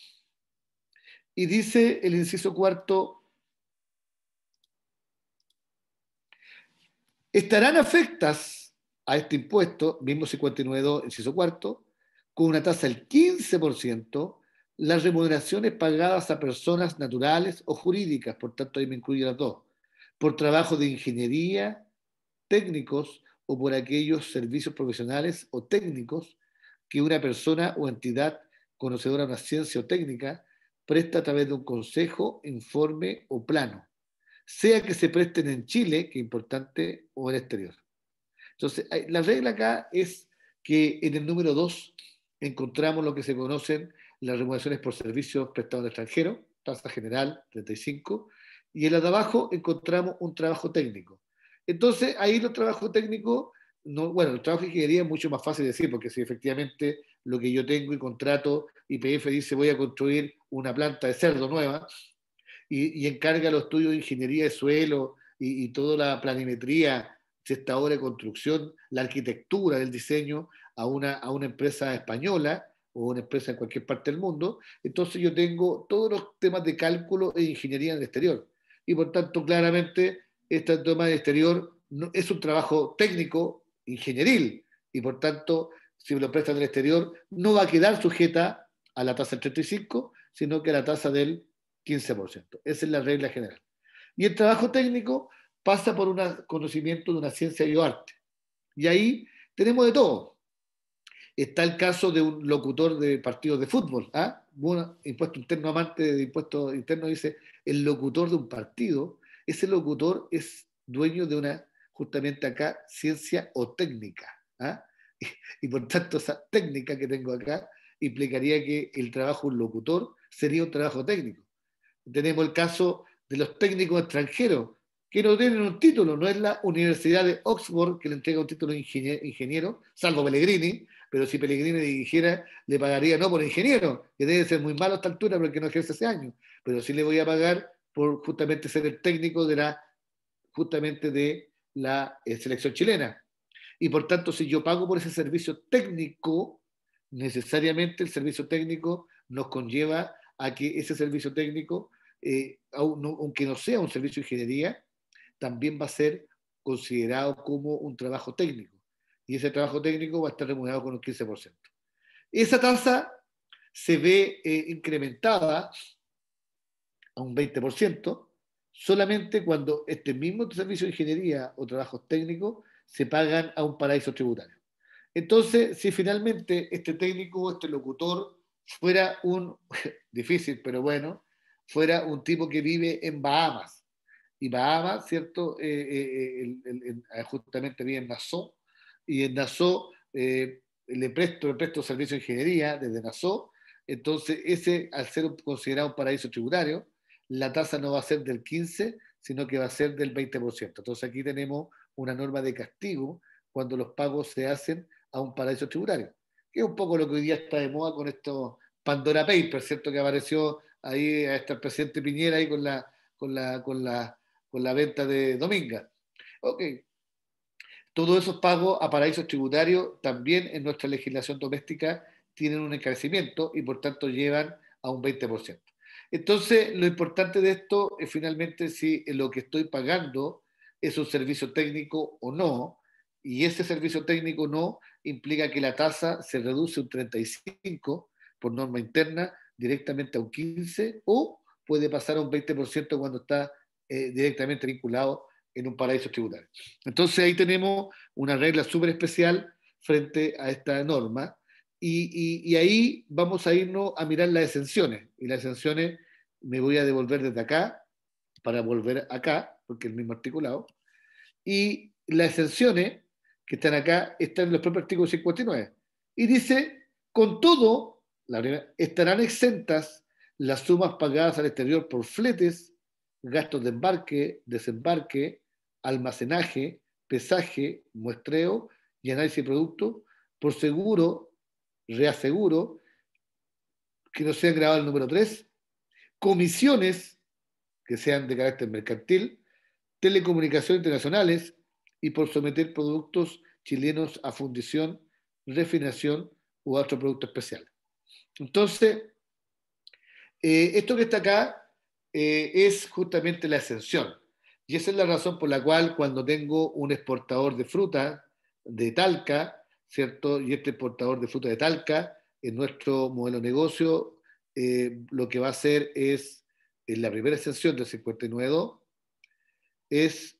Y dice el inciso cuarto, estarán afectas a este impuesto, mismo 59.2, inciso cuarto, con una tasa del 15%, las remuneraciones pagadas a personas naturales o jurídicas, por tanto ahí me incluye las dos, por trabajo de ingeniería, técnicos o por aquellos servicios profesionales o técnicos que una persona o entidad conocedora de una ciencia o técnica presta a través de un consejo, informe o plano, sea que se presten en Chile, que es importante, o en el exterior. Entonces, la regla acá es que en el número 2 encontramos lo que se conocen las remuneraciones por servicios prestados al extranjero, tasa general 35, y en la de abajo encontramos un trabajo técnico. Entonces, ahí los trabajos técnicos, no, bueno, el trabajo de ingeniería es mucho más fácil de decir, porque si efectivamente lo que yo tengo y contrato, YPF dice voy a construir una planta de cerdo nueva, y encarga los estudios de ingeniería de suelo y toda la planimetría, si esta obra de construcción, la arquitectura del diseño a una empresa española o una empresa en cualquier parte del mundo. Entonces yo tengo todos los temas de cálculo e ingeniería en el exterior. Y por tanto, claramente, este tema del exterior no, es un trabajo técnico, ingenieril, y por tanto, si me lo prestan del exterior, no va a quedar sujeta a la tasa del 35, sino que a la tasa del 15%. Esa es la regla general. Y el trabajo técnico pasa por un conocimiento de una ciencia y arte. Y ahí tenemos de todo. Está el caso de un locutor de partidos de fútbol. ¿Ah? Bueno, impuesto interno, amante de impuesto interno, dice el locutor de un partido. Ese locutor es dueño de una, justamente acá, ciencia o técnica. ¿Ah? Y por tanto, esa técnica que tengo acá implicaría que el trabajo de un locutor sería un trabajo técnico. Tenemos el caso de los técnicos extranjeros que no tienen un título, no es la Universidad de Oxford que le entrega un título de ingeniero, salvo Pellegrini, pero si Pellegrini dirigiera, le pagaría no por ingeniero, que debe ser muy malo a esta altura porque no ejerce ese año, pero sí le voy a pagar por justamente ser el técnico justamente de la selección chilena. Y por tanto, si yo pago por ese servicio técnico, necesariamente el servicio técnico nos conlleva a que ese servicio técnico, aunque no sea un servicio de ingeniería, también va a ser considerado como un trabajo técnico. Y ese trabajo técnico va a estar remunerado con un 15%. Esa tasa se ve incrementada a un 20% solamente cuando este mismo servicio de ingeniería o trabajos técnicos se pagan a un paraíso tributario. Entonces, si finalmente este técnico, este locutor, fuera un, difícil, pero bueno, fuera un tipo que vive en Bahamas, y Bahamas, ¿cierto? Justamente vive en Nassau, y en Nassau le presto servicio de ingeniería desde Nassau, entonces ese, al ser considerado un paraíso tributario, la tasa no va a ser del 15, sino que va a ser del 20%. Entonces aquí tenemos una norma de castigo cuando los pagos se hacen a un paraíso tributario, que es un poco lo que hoy día está de moda con estos Pandora Papers, ¿cierto? Que apareció ahí hasta el presidente Piñera ahí con la venta de Dominga. Ok, todos esos pagos a paraísos tributarios también en nuestra legislación doméstica tienen un encarecimiento y por tanto llevan a un 20%. Entonces, lo importante de esto es finalmente si lo que estoy pagando es un servicio técnico o no, y ese servicio técnico no implica que la tasa se reduce un 35 por norma interna directamente a un 15 o puede pasar a un 20% cuando está directamente vinculado en un paraíso tributario. Entonces ahí tenemos una regla súper especial frente a esta norma y ahí vamos a irnos a mirar las exenciones. Y las exenciones me voy a devolver desde acá para volver acá, porque es el mismo articulado. Y las exenciones que están acá están en los propios artículos 59. Y dice, con todo, estarán exentas las sumas pagadas al exterior por fletes, gastos de embarque, desembarque, almacenaje, pesaje, muestreo y análisis de producto, por seguro, reaseguro, que no sean grabados el número 3, comisiones que sean de carácter mercantil, telecomunicaciones internacionales y por someter productos chilenos a fundición, refinación u otro producto especial. Entonces, esto que está acá es justamente la exención. Y esa es la razón por la cual cuando tengo un exportador de fruta de Talca, ¿cierto? Y este exportador de fruta de Talca, en nuestro modelo de negocio, lo que va a hacer es, en la primera exención del 59.2, es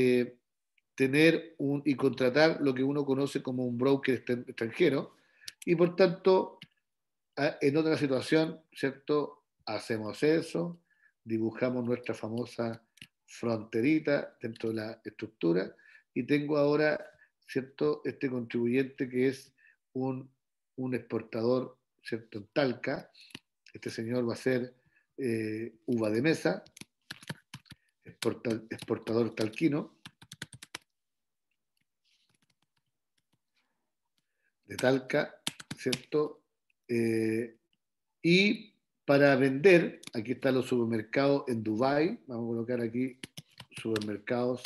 tener y contratar lo que uno conoce como un broker extranjero, y por tanto, en otra situación, ¿cierto? Hacemos eso, dibujamos nuestra famosa fronterita dentro de la estructura, y tengo ahora, ¿cierto? Este contribuyente que es un exportador, ¿cierto? En Talca. Este señor va a ser uva de mesa, exportador talquino, de Talca, ¿cierto? Y para vender, aquí están los supermercados en Dubái, vamos a colocar aquí supermercados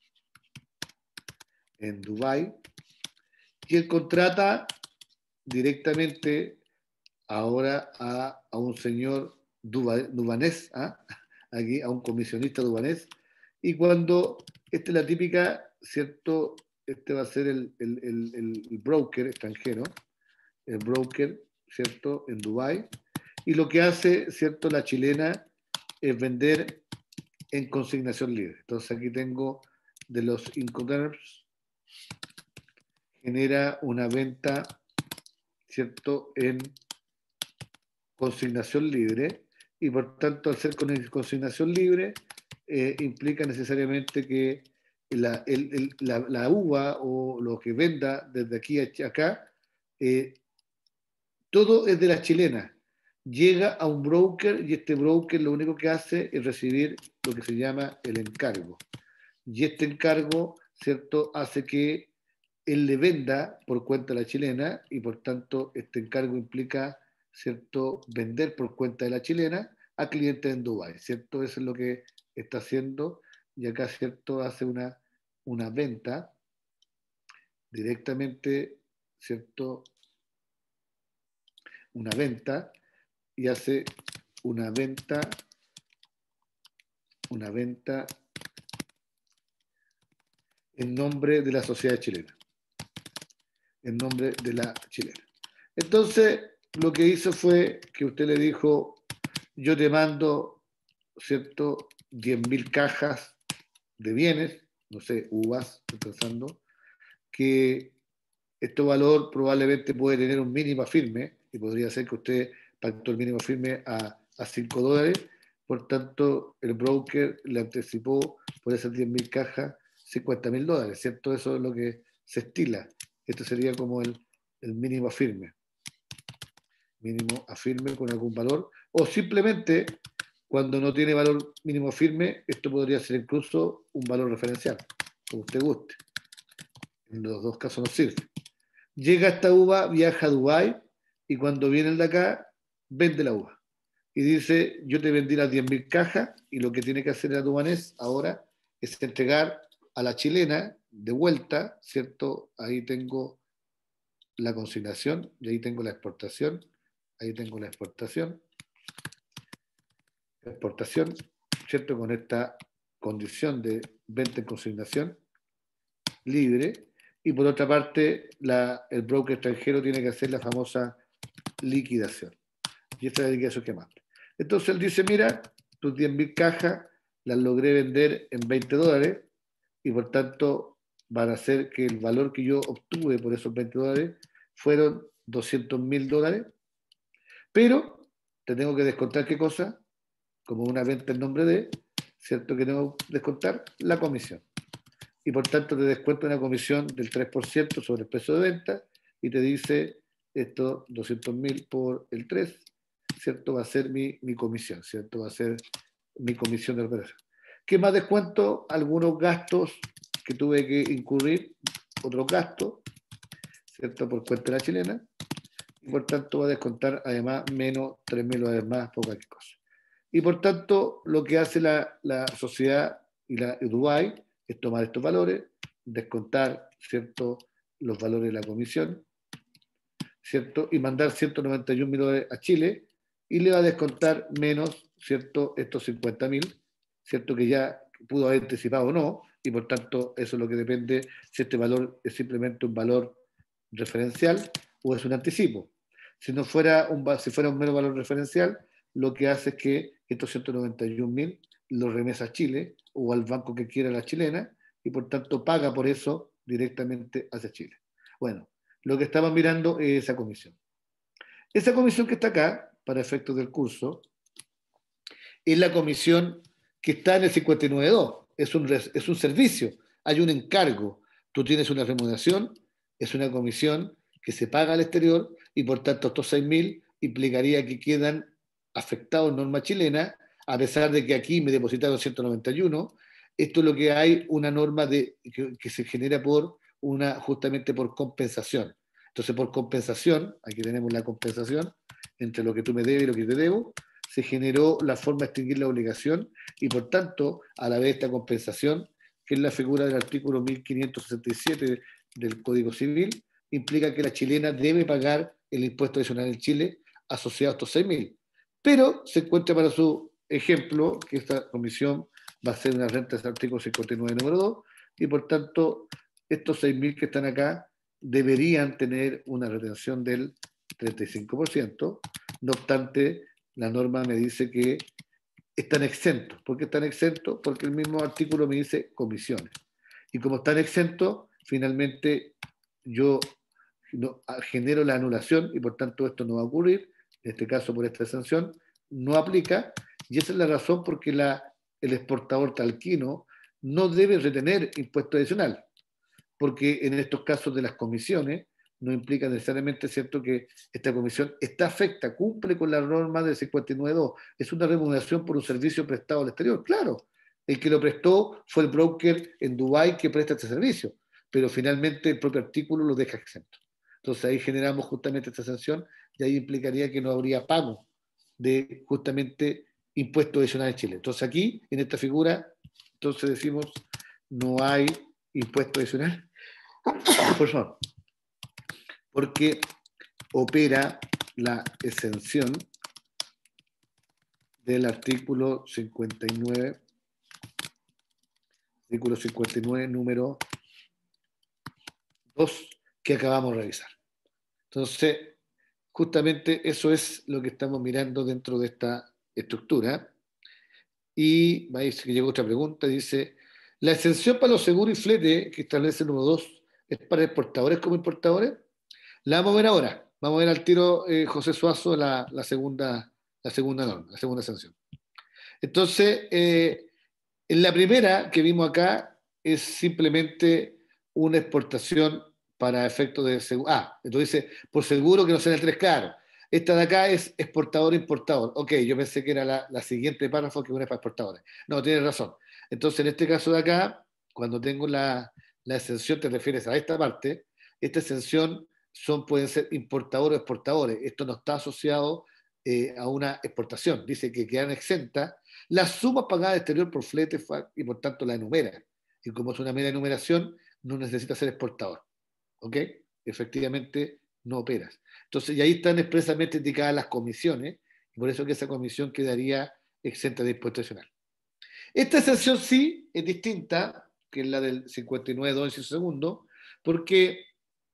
en Dubái, y él contrata directamente ahora a un señor dubanés, aquí a un comisionista dubanés, y cuando, esta es la típica, ¿cierto? Este va a ser el broker extranjero, el broker, ¿cierto? En Dubái, y lo que hace, ¿cierto? La chilena es vender en consignación libre. Entonces aquí tengo de los Incoterms, genera una venta, ¿cierto? En consignación libre, y por tanto al ser con consignación libre implica necesariamente que la uva o lo que venda desde aquí a acá, todo es de la chilena. Llega a un broker y este broker lo único que hace es recibir lo que se llama el encargo. Y este encargo, ¿cierto?, hace que él le venda por cuenta de la chilena y por tanto este encargo implica, ¿cierto?, vender por cuenta de la chilena a clientes en Dubái, ¿cierto? Eso es lo que está haciendo y acá, ¿cierto?, hace una venta directamente, ¿cierto?, una venta y hace una venta en nombre de la sociedad chilena, en nombre de la chilena. Entonces, lo que hizo fue que usted le dijo, yo te mando, ¿cierto?, 10.000 cajas de bienes, no sé, uvas, estoy pensando, que este valor probablemente puede tener un mínimo firme, y podría ser que usted pactó el mínimo firme a $5, por tanto, el broker le anticipó por esas 10.000 cajas $50.000, ¿cierto? Eso es lo que se estila. Esto sería como el mínimo firme con algún valor, o simplemente cuando no tiene valor mínimo firme, esto podría ser incluso un valor referencial, como usted guste. En los dos casos nos sirve. Llega esta uva, viaja a Dubái y cuando viene el de acá, vende la uva. Y dice, yo te vendí las 10.000 cajas y lo que tiene que hacer el aduanés ahora es entregar a la chilena de vuelta, ¿cierto? Ahí tengo la consignación y ahí tengo la exportación. Ahí tengo la exportación, ¿cierto? Con esta condición de venta en consignación libre. Y por otra parte, el broker extranjero tiene que hacer la famosa liquidación. Y esta es la liquidación que manda. Entonces él dice, mira, tus 10.000 cajas las logré vender en $20 y por tanto van a hacer que el valor que yo obtuve por esos $20 fueron $200.000, pero te tengo que descontar qué cosa, como una venta en nombre de, ¿cierto? Que tengo que descontar la comisión. Y por tanto te descuenta una comisión del 3% sobre el precio de venta y te dice esto, 200.000 por el 3, ¿cierto? Va a ser mi comisión, ¿cierto? Va a ser mi comisión de operación. ¿Qué más descuento? Algunos gastos que tuve que incurrir, otros gastos, ¿cierto? Por cuenta de la chilena. Y por tanto va a descontar además menos $3.000 más, poca cosa. Y por tanto, lo que hace la sociedad y la Dubái es tomar estos valores, descontar, ¿cierto?, los valores de la comisión, ¿cierto?, y mandar $191.000 a Chile y le va a descontar menos, ¿cierto?, estos 50.000, ¿cierto?, que ya pudo haber anticipado o no, y por tanto eso es lo que depende si este valor es simplemente un valor referencial o es un anticipo. Si fuera un mero valor referencial, lo que hace es que estos 191.000 los remesa a Chile o al banco que quiera la chilena y por tanto paga por eso directamente hacia Chile. Bueno, lo que estamos mirando es esa comisión. Esa comisión que está acá, para efectos del curso, es la comisión que está en el 59.2. Es un servicio, hay un encargo. Tú tienes una remuneración, es una comisión que se paga al exterior y por tanto estos 6.000 implicaría que quedan afectados en norma chilena, a pesar de que aquí me depositaron 191. Esto es lo que hay una norma que se genera justamente por compensación. Entonces, por compensación, aquí tenemos la compensación entre lo que tú me debes y lo que te debo, se generó la forma de extinguir la obligación y por tanto, a la vez esta compensación, que es la figura del artículo 1567 del Código Civil, implica que la chilena debe pagar el impuesto adicional en Chile asociado a estos 6.000. Pero se encuentra para su ejemplo que esta comisión va a ser una renta del artículo 59 número 2 y por tanto estos 6.000 que están acá deberían tener una retención del 35%. No obstante, la norma me dice que están exentos. ¿Por qué están exentos? Porque el mismo artículo me dice comisiones. Y como están exentos, finalmente yo genero la anulación y por tanto esto no va a ocurrir. En este caso, por esta sanción, no aplica. Y esa es la razón por qué el exportador talquino no debe retener impuesto adicional. Porque en estos casos de las comisiones, no implica necesariamente, ¿cierto?, que esta comisión está afecta, cumple con la norma del 59.2. Es una remuneración por un servicio prestado al exterior. Claro, el que lo prestó fue el broker en Dubái que presta este servicio. pero finalmente el propio artículo lo deja exento. Entonces ahí generamos justamente esta sanción y ahí implicaría que no habría pago de justamente impuestos adicionales en Chile. Entonces aquí, en esta figura, entonces decimos no hay impuesto adicional, por favor, porque opera la exención del artículo 59, número 2, que acabamos de revisar. Entonces, justamente eso es lo que estamos mirando dentro de esta estructura. Y me dice que llegó otra pregunta, dice, ¿la exención para los seguros y flete que establece el número 2 es para exportadores como importadores? La vamos a ver ahora. Vamos a ver al tiro, José Suazo, la segunda norma, la segunda sanción. Entonces, en la primera que vimos acá es simplemente una exportación para efectos de seguro. Entonces dice, por seguro que no sea el 3 claro. Esta de acá es exportador-importador. Ok, yo pensé que era la siguiente párrafo que una es para exportadores. No, tienes razón. Entonces, en este caso de acá, cuando tengo la exención, te refieres a esta parte, esta exención pueden ser importadores o exportadores. Esto no está asociado a una exportación. Dice que quedan exentas las sumas pagadas exterior por flete y por tanto la enumera. Y como es una mera enumeración, no necesita ser exportador. ¿Ok? Efectivamente no operas. Entonces, y ahí están expresamente indicadas las comisiones, y por eso que esa comisión quedaría exenta de impuesto adicional. Esta exención sí es distinta, que es la del 59.2 inciso segundo, porque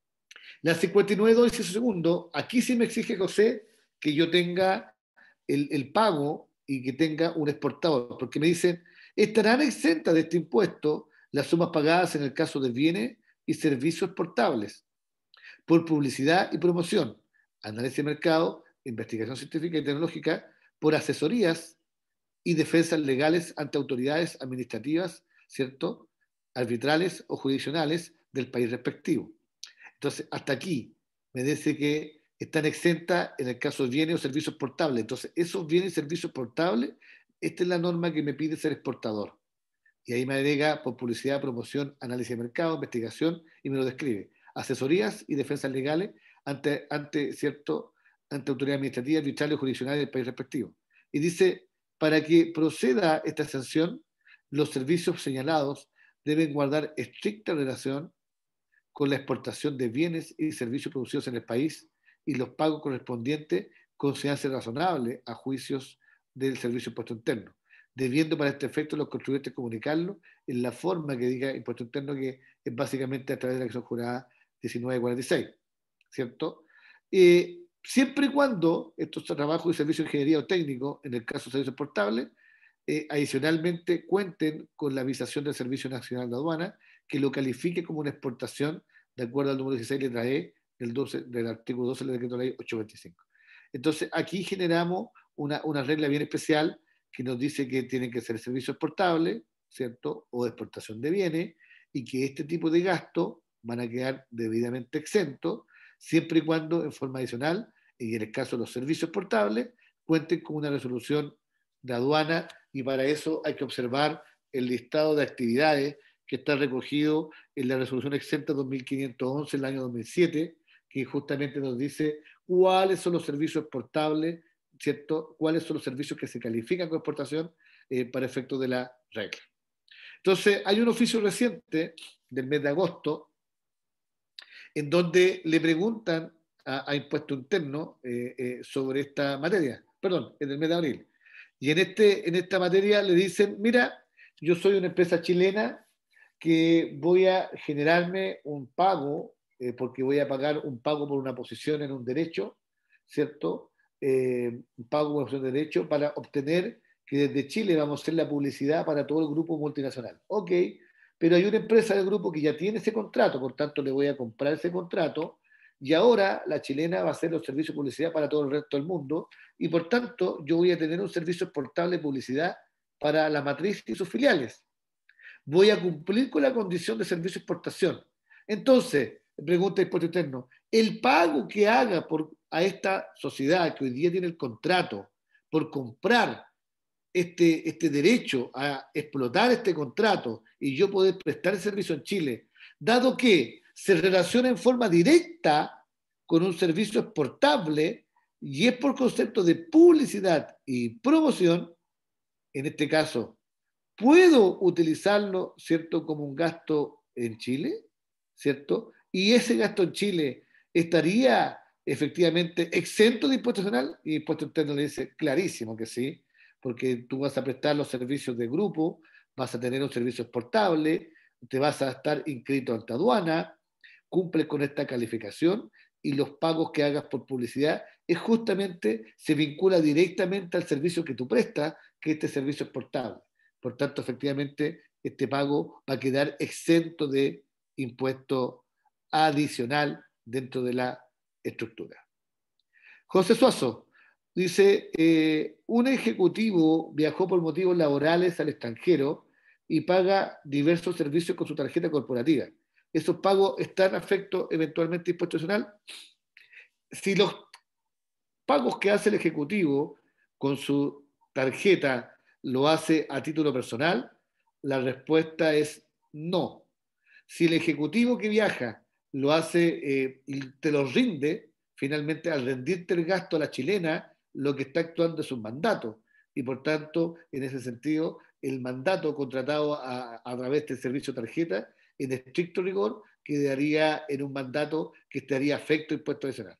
la 59.2 inciso segundo, aquí sí me exige, José, que yo tenga el pago y que tenga un exportador, porque me dicen, estarán exentas de este impuesto las sumas pagadas en el caso de bienes y servicios exportables por publicidad y promoción, análisis de mercado, investigación científica y tecnológica, por asesorías y defensas legales ante autoridades administrativas, ¿cierto?, arbitrales o jurisdiccionales del país respectivo. Entonces, hasta aquí me dice que están exentas en el caso de bienes o servicios exportables. Entonces, esos bienes y servicios exportables, esta es la norma que me pide ser exportador. Y ahí me agrega por publicidad, promoción, análisis de mercado, investigación, y me lo describe. Asesorías y defensas legales ¿cierto?, ante autoridades administrativas, arbitrales o jurisdiccionales del país respectivo. Y dice, para que proceda esta sanción, los servicios señalados deben guardar estricta relación con la exportación de bienes y servicios producidos en el país y los pagos correspondientes considerarse razonables a juicios del Servicio de Impuesto Interno, debiendo para este efecto los contribuyentes comunicarlo en la forma que diga Impuesto Interno, que es básicamente a través de la acción jurada 1946, ¿cierto? Siempre y cuando estos trabajos y servicios de ingeniería o técnico, en el caso de servicios exportables, adicionalmente cuenten con la avisación del Servicio Nacional de Aduana, que lo califique como una exportación de acuerdo al número 16 letra E del artículo 12 del decreto de ley 825. Entonces, aquí generamos una regla bien especial que nos dice que tienen que ser servicios exportables, ¿cierto?, o de exportación de bienes, y que este tipo de gastos van a quedar debidamente exentos, siempre y cuando, en forma adicional, y en el caso de los servicios exportables, cuenten con una resolución de aduana, y para eso hay que observar el listado de actividades que está recogido en la resolución exenta 2511 del año 2007, que justamente nos dice cuáles son los servicios exportables, ¿cierto? Cuáles son los servicios que se califican como exportación para efectos de la regla. Entonces, hay un oficio reciente del mes de agosto en donde le preguntan a Impuesto Interno sobre esta materia, perdón, en el mes de abril. Y en esta materia le dicen, mira, yo soy una empresa chilena que voy a generarme un pago, porque voy a pagar un pago por una posición en un derecho, ¿cierto? Un pago por una posición de derecho para obtener que desde Chile vamos a hacer la publicidad para todo el grupo multinacional. Ok, pero hay una empresa del grupo que ya tiene ese contrato, por tanto le voy a comprar ese contrato y ahora la chilena va a hacer los servicios de publicidad para todo el resto del mundo y por tanto yo voy a tener un servicio exportable de publicidad para la matriz y sus filiales. Voy a cumplir con la condición de servicio de exportación. Entonces, pregunta el Impuesto Interno, el pago que haga a esta sociedad que hoy día tiene el contrato por comprar este derecho a explotar este contrato y yo poder prestar el servicio en Chile, dado que se relaciona en forma directa con un servicio exportable y es por concepto de publicidad y promoción, en este caso, ¿puedo utilizarlo, cierto, como un gasto en Chile? ¿Cierto? Y ese gasto en Chile estaría efectivamente exento de impuesto nacional, y impuesto interno le dice clarísimo que sí, porque tú vas a prestar los servicios de grupo, vas a tener un servicio exportable, te vas a estar inscrito ante aduana, cumples con esta calificación y los pagos que hagas por publicidad es justamente, se vincula directamente al servicio que tú prestas, que este servicio exportable. Por tanto, efectivamente, este pago va a quedar exento de impuesto adicional dentro de la estructura. José Suazo dice, un ejecutivo viajó por motivos laborales al extranjero y paga diversos servicios con su tarjeta corporativa. ¿Esos pagos están afectos eventualmente a impuesto adicional? Si los pagos que hace el ejecutivo con su tarjeta lo hace a título personal, la respuesta es no. Si el ejecutivo que viaja lo hace y te lo rinde, finalmente al rendirte el gasto a la chilena, lo que está actuando es un mandato. Y por tanto, en ese sentido, el mandato contratado a través del servicio tarjeta, en estricto rigor, quedaría en un mandato que estaría afecto a impuesto adicional.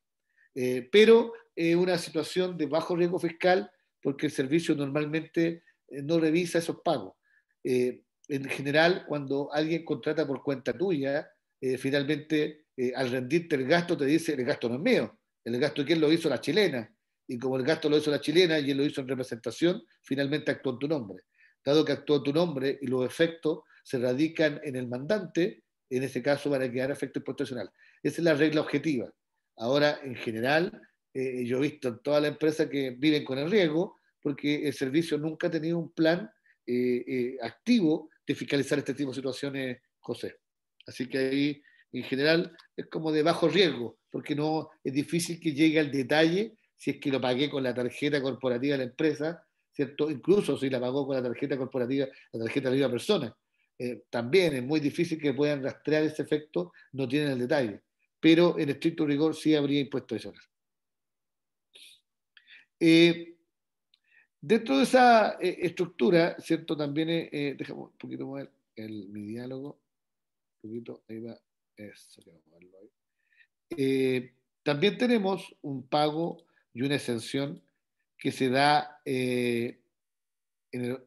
Pero una situación de bajo riesgo fiscal porque el servicio normalmente no revisa esos pagos. En general, cuando alguien contrata por cuenta tuya, finalmente al rendirte el gasto te dice, el gasto no es mío, el gasto de quién lo hizo la chilena. Y como el gasto lo hizo la chilena y él lo hizo en representación, finalmente actuó en tu nombre. Dado que actuó en tu nombre y los efectos se radican en el mandante, en ese caso van a quedar efecto impuesto nacional. Esa es la regla objetiva. Ahora, en general, yo he visto en todas las empresas que viven con el riesgo, porque el servicio nunca ha tenido un plan activo de fiscalizar este tipo de situaciones, José. Así que ahí, en general, es como de bajo riesgo, porque no es difícil que llegue al detalle si es que lo pagué con la tarjeta corporativa de la empresa, ¿cierto? Incluso si la pagó con la tarjeta corporativa, la tarjeta de la misma persona. También es muy difícil que puedan rastrear ese efecto, no tienen el detalle. Pero en estricto rigor sí habría impuesto adicional. Dentro de esa estructura, ¿cierto? También, déjame un poquito mover mi diálogo, un poquito, ahí va, eso, ahí. También tenemos un pago y una exención que se da en el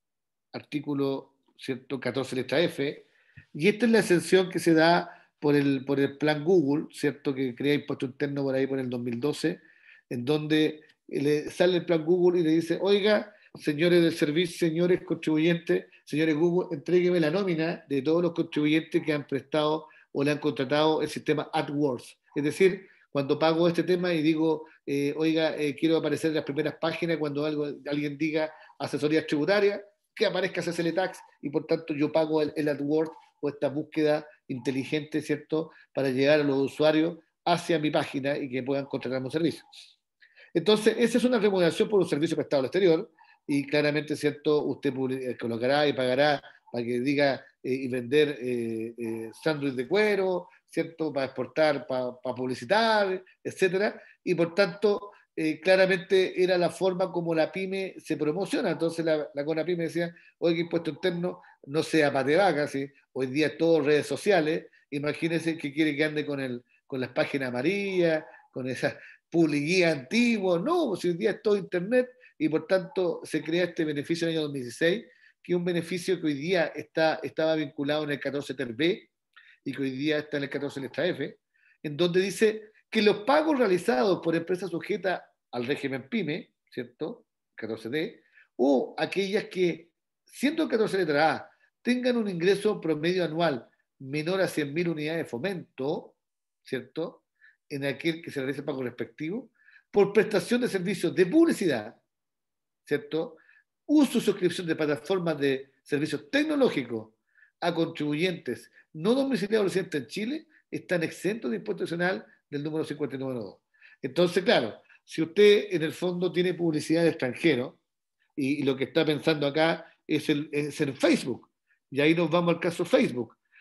artículo, ¿cierto? 14 letra F, y esta es la exención que se da por el plan Google, ¿cierto? Que crea impuesto interno por ahí por el 2012, en donde le sale el plan Google y le dice, oiga, señores del servicio, señores contribuyentes, señores Google, entrégueme la nómina de todos los contribuyentes que han prestado o le han contratado el sistema AdWords. Es decir, cuando pago este tema y digo, oiga, quiero aparecer en las primeras páginas cuando alguien diga asesorías tributarias, que aparezca CCL Tax y por tanto yo pago el AdWords o esta búsqueda inteligente, ¿cierto?, para llegar a los usuarios hacia mi página y que puedan contratar un servicio. Entonces, esa es una remuneración por un servicio prestado al exterior y claramente, ¿cierto?, usted colocará y pagará para que diga y vender sándwiches de cuero, ¿cierto?, para exportar, para publicitar, etcétera, y por tanto, claramente era la forma como la pyme se promociona. Entonces la CONAPYME decía, oye, impuesto interno no sea pate vaca, ¿sí? Hoy día es todo redes sociales, imagínense que quiere que ande con las páginas amarillas, con esas publicidad antigua, no, pues hoy día es todo internet y por tanto se crea este beneficio en el año 2016, que es un beneficio que hoy día estaba vinculado en el 14 ter B y que hoy día está en el 14 letra F, en donde dice que los pagos realizados por empresas sujetas al régimen PYME, ¿cierto? 14D, o aquellas que, siendo 14 letra A, tengan un ingreso promedio anual menor a 100.000 unidades de fomento, ¿cierto?, en aquel que se realice el pago respectivo, por prestación de servicios de publicidad, ¿cierto? Uso y suscripción de plataformas de servicios tecnológicos a contribuyentes no domiciliados residentes en Chile, están exentos de impuesto adicional del número 59.2. Entonces, claro, si usted en el fondo tiene publicidad de extranjero y lo que está pensando acá es en Facebook, y ahí nos vamos al caso Facebook.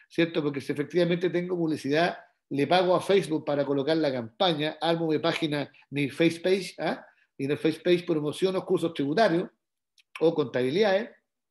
¿cierto? Porque si efectivamente tengo publicidad, le pago a Facebook para colocar la campaña, armo mi página, mi face page, ¿ah? Y en el face page promociono cursos tributarios o contabilidades.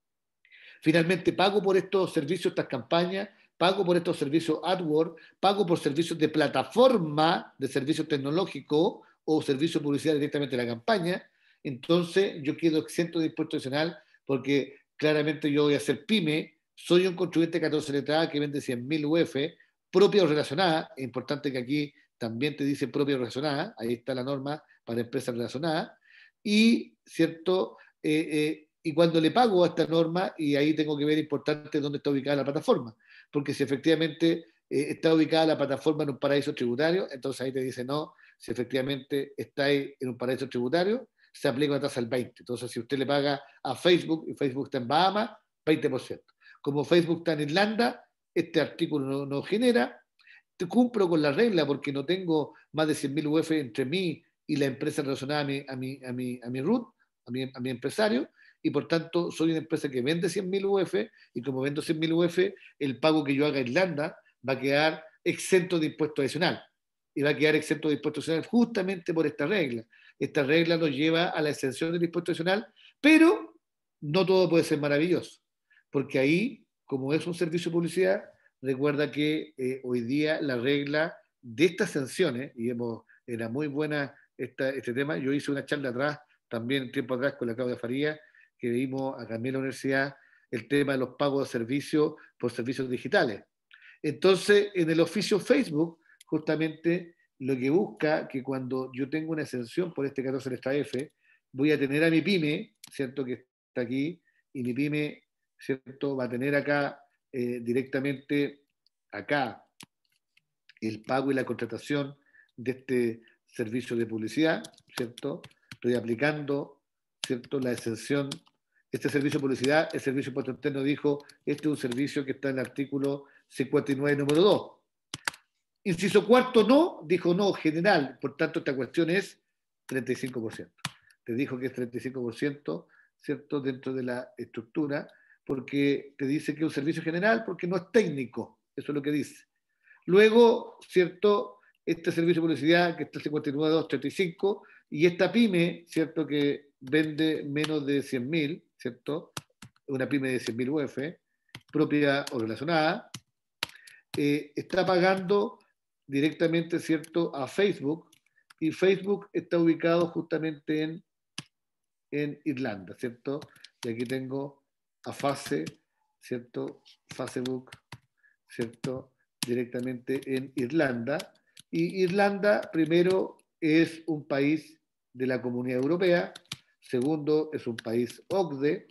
Finalmente pago por estos servicios, estas campañas, pago por estos servicios AdWords, pago por servicios de plataforma, de servicios tecnológicos o servicios de publicidad directamente en la campaña. Entonces yo quedo exento de impuesto adicional porque claramente yo voy a ser pyme, soy un contribuyente 14 letrada que vende 100.000 UF, propia o relacionada. Es importante que aquí también te dice propia o relacionada, ahí está la norma para empresas relacionadas, y, ¿cierto? Y cuando le pago a esta norma, y ahí tengo que ver importante dónde está ubicada la plataforma, porque si efectivamente está ubicada la plataforma en un paraíso tributario, entonces ahí te dice no, si efectivamente está ahí en un paraíso tributario, se aplica una tasa del 20%. Entonces, si usted le paga a Facebook, y Facebook está en Bahamas, 20%. Como Facebook está en Irlanda, este artículo no genera, te cumplo con la regla porque no tengo más de 100.000 UF entre mí y la empresa relacionada a mi RUT, a mi empresario, y por tanto soy una empresa que vende 100.000 UF, y como vendo 100.000 UF, el pago que yo haga a Irlanda va a quedar exento de impuesto adicional. Y va a quedar exento de impuesto adicional justamente por esta regla. Esta regla nos lleva a la exención del impuesto adicional, pero no todo puede ser maravilloso, porque ahí, como es un servicio de publicidad, recuerda que hoy día la regla de estas sanciones, y era muy buena este tema, yo hice una charla atrás, también tiempo atrás con la Claudia Faría, que vimos acá en la universidad, el tema de los pagos de servicios por servicios digitales. Entonces, en el oficio Facebook, justamente lo que busca que cuando yo tengo una exención por este 14 letra F, voy a tener a mi pyme, ¿cierto? Que está aquí, y mi pyme, ¿cierto? Va a tener acá directamente, acá, el pago y la contratación de este servicio de publicidad, ¿cierto? Estoy aplicando, ¿cierto? La exención. Este servicio de publicidad, el servicio de impuesto interno dijo, este es un servicio que está en el artículo 59, número 2. Inciso cuarto, no, dijo no, general. Por tanto, esta cuestión es 35%. Te dijo que es 35%, ¿cierto? Dentro de la estructura, porque te dice que es un servicio general, porque no es técnico. Eso es lo que dice. Luego, ¿cierto? Este servicio de publicidad que está en 59.235, y esta pyme, ¿cierto? Que vende menos de 100.000, ¿cierto? Una pyme de 100.000 UF, propia o relacionada, está pagando directamente, ¿cierto?, a Facebook, y Facebook está ubicado justamente en Irlanda, ¿cierto? Y aquí tengo a Face, ¿cierto? Facebook, ¿cierto? Directamente en Irlanda. Y Irlanda, primero, es un país de la Comunidad Europea, segundo, es un país OCDE,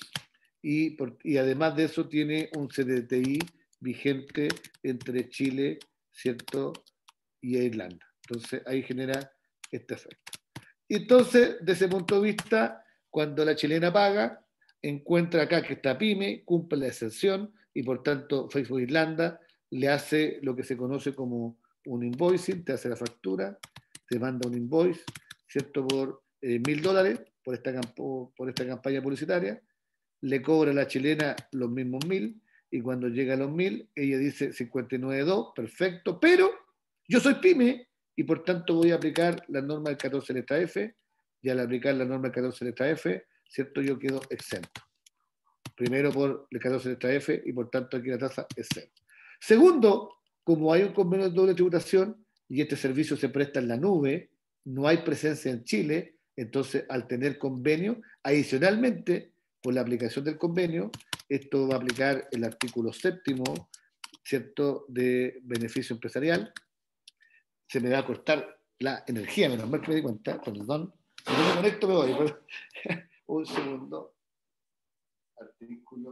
y además de eso tiene un CDTI vigente entre Chile, ¿cierto?, y Irlanda. Entonces ahí genera este efecto. Y entonces, desde ese punto de vista, cuando la chilena paga, encuentra acá que está pyme, cumple la exención, y por tanto Facebook Irlanda le hace lo que se conoce como un invoicing, te hace la factura, te manda un invoice, ¿cierto?, por $1.000 por esta campaña publicitaria, le cobra a la chilena los mismos 1.000, y cuando llega a los 1.000, ella dice 59.2, perfecto, pero yo soy pyme, y por tanto voy a aplicar la norma del 14 letra F, y al aplicar la norma del 14 letra F, ¿cierto?, yo quedo exento. Primero por el 14 letra F, y por tanto aquí la tasa es cero. Segundo, como hay un convenio de doble tributación, y este servicio se presta en la nube, no hay presencia en Chile, entonces al tener convenio, adicionalmente, por la aplicación del convenio, esto va a aplicar el artículo 7, ¿cierto?, de beneficio empresarial. Se me va a cortar la energía, menos mal que me di cuenta, perdón. Si no me conecto me voy. Un segundo. Artículo.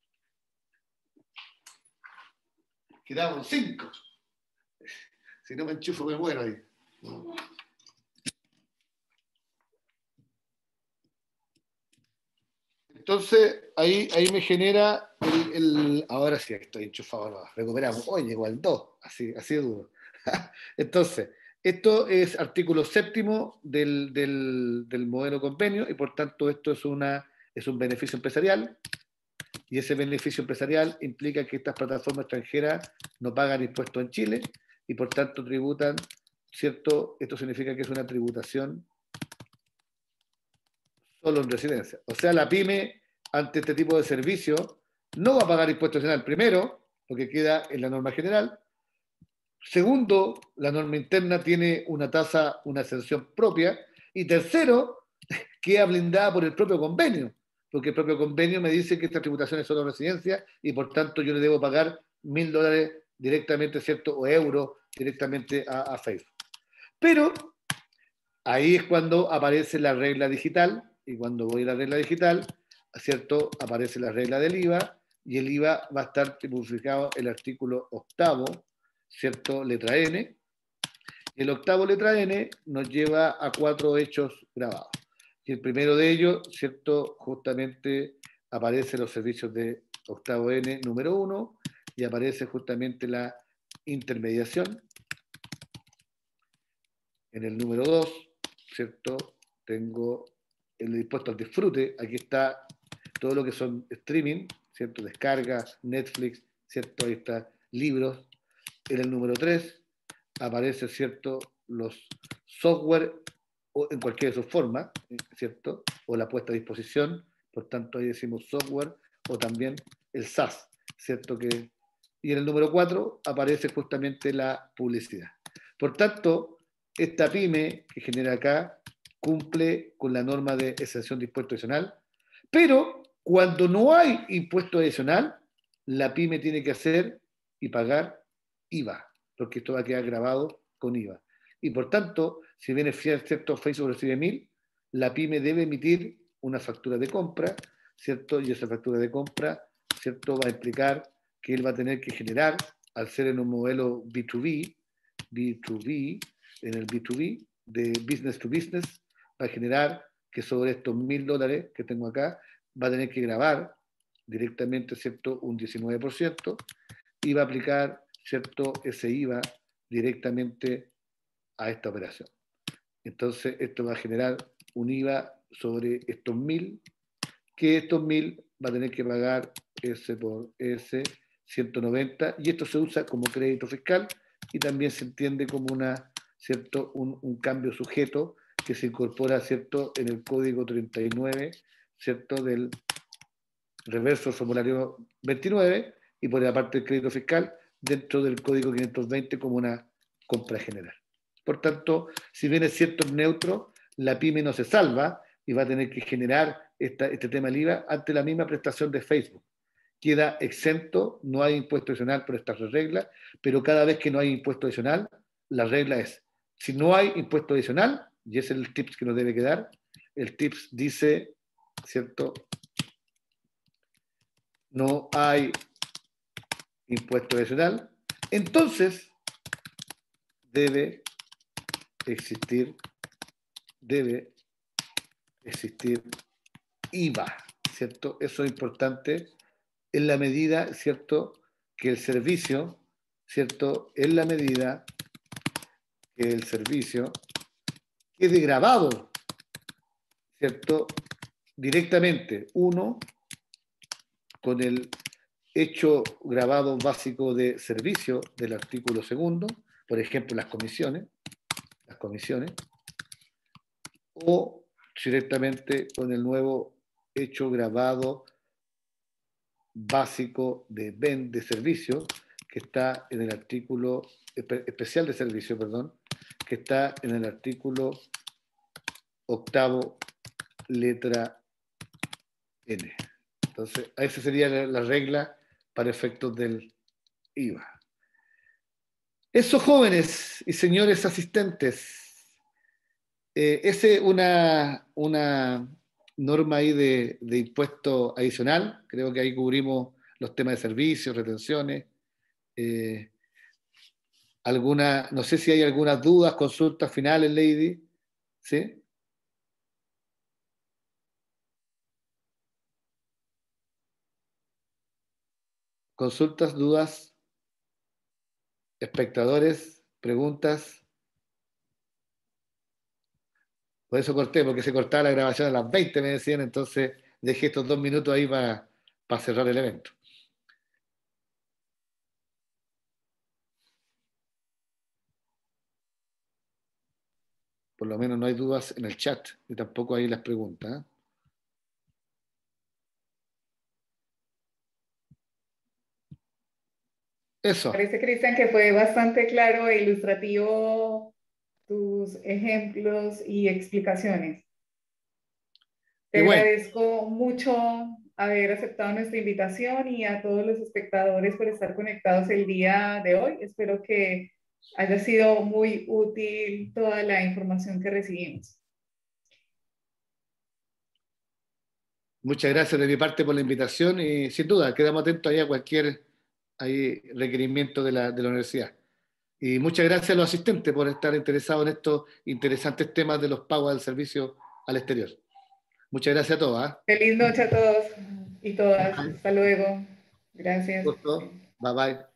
Quedamos 5. Si no me enchufo me muero ahí. Entonces, ahí me genera ahora sí estoy enchufado, no, recuperamos. Oye, llegó al 2, así de duro. Entonces, esto es artículo 7 del modelo convenio, y por tanto esto es un beneficio empresarial, y ese beneficio empresarial implica que estas plataformas extranjeras no pagan impuestos en Chile y por tanto tributan, ¿cierto? Esto significa que es una tributación solo en residencia. O sea, la pyme, ante este tipo de servicio, no va a pagar impuesto adicional. Primero, porque queda en la norma general. Segundo, la norma interna tiene una tasa, una exención propia. Y tercero, queda blindada por el propio convenio, porque el propio convenio me dice que esta tributación es solo residencia y por tanto yo le debo pagar $1.000 directamente, ¿cierto? O euros directamente a Facebook. Pero ahí es cuando aparece la regla digital, y cuando voy a la regla digital, ¿cierto? Aparece la regla del IVA, y el IVA va a estar tipificado en el artículo octavo, ¿cierto? Letra N. Y el octavo letra N nos lleva a 4 hechos grabados. Y el primero de ellos, ¿cierto? Justamente aparece los servicios de octavo N número 1, y aparece justamente la intermediación. En el número 2, ¿cierto? Tengo el impuesto al disfrute. Aquí está todo lo que son streaming, ¿cierto? Descargas, Netflix, ¿cierto? Ahí está libros. En el número 3 aparece, ¿cierto? Los software o en cualquiera de sus formas, ¿cierto? O la puesta a disposición. Por tanto, ahí decimos software o también el SaaS, ¿cierto? Y en el número 4 aparece justamente la publicidad. Por tanto, esta pyme que genera acá cumple con la norma de exención de impuesto adicional, pero cuando no hay impuesto adicional, la pyme tiene que hacer y pagar IVA, porque esto va a quedar grabado con IVA. Y por tanto, si bien es cierto, Facebook recibe 1.000, la pyme debe emitir una factura de compra, ¿cierto? Y esa factura de compra, ¿cierto? Va a implicar que él va a tener que generar, al ser en un modelo B2B, en el B2B, de business to business, va a generar que sobre estos $1.000 que tengo acá, va a tener que grabar directamente, ¿cierto? Un 19%, y va a aplicar, ¿cierto? Ese IVA directamente a esta operación. Entonces, esto va a generar un IVA sobre estos 1.000, que estos 1.000 va a tener que pagar S por S 190, y esto se usa como crédito fiscal y también se entiende como ¿cierto? Un cambio sujeto que se incorpora, ¿cierto? En el código 39, ¿cierto? Del reverso del formulario 29, y por la parte del crédito fiscal dentro del código 520 como una compra general. Por tanto, si bien es cierto es neutro, la pyme no se salva y va a tener que generar este tema del IVA ante la misma prestación de Facebook. Queda exento, no hay impuesto adicional por estas reglas, pero cada vez que no hay impuesto adicional, la regla es, si no hay impuesto adicional, y ese es el tips que nos debe quedar, el tips dice, ¿cierto? No hay impuesto adicional, entonces debe existir, debe existir IVA, ¿cierto? Eso es importante en la medida, ¿cierto?, que el servicio, ¿cierto?, en la medida que el servicio quede grabado, ¿cierto?, directamente, uno, con el hecho grabado básico de servicio del artículo segundo, por ejemplo, las comisiones, o directamente con el nuevo hecho grabado básico de servicio, que está en el artículo especial de servicio, perdón, que está en el artículo octavo, letra N. Entonces, esa sería la regla para efectos del IVA. Eso, jóvenes y señores asistentes, esa es una norma ahí de impuesto adicional. Creo que ahí cubrimos los temas de servicios, retenciones. No sé si hay algunas dudas, consultas finales, Lady. ¿Sí? Consultas, dudas, espectadores, preguntas. Por eso corté, porque se cortaba la grabación a las 20, me decían, entonces dejé estos 2 minutos ahí para para cerrar el evento. Por lo menos no hay dudas en el chat y tampoco hay las preguntas, ¿eh? Eso. Parece, Cristian, que fue bastante claro e ilustrativo tus ejemplos y explicaciones. Te Y bueno, agradezco mucho haber aceptado nuestra invitación y a todos los espectadores por estar conectados el día de hoy. Espero que haya sido muy útil toda la información que recibimos. muchas gracias de mi parte por la invitación y sin duda quedamos atentos ahí a cualquier requerimiento de la universidad. Y muchas gracias a los asistentes por estar interesados en estos interesantes temas de los pagos del servicio al exterior. Muchas gracias a todos, ¿eh? Feliz noche a todos y todas. Hasta luego. Gracias. Gusto. Bye bye.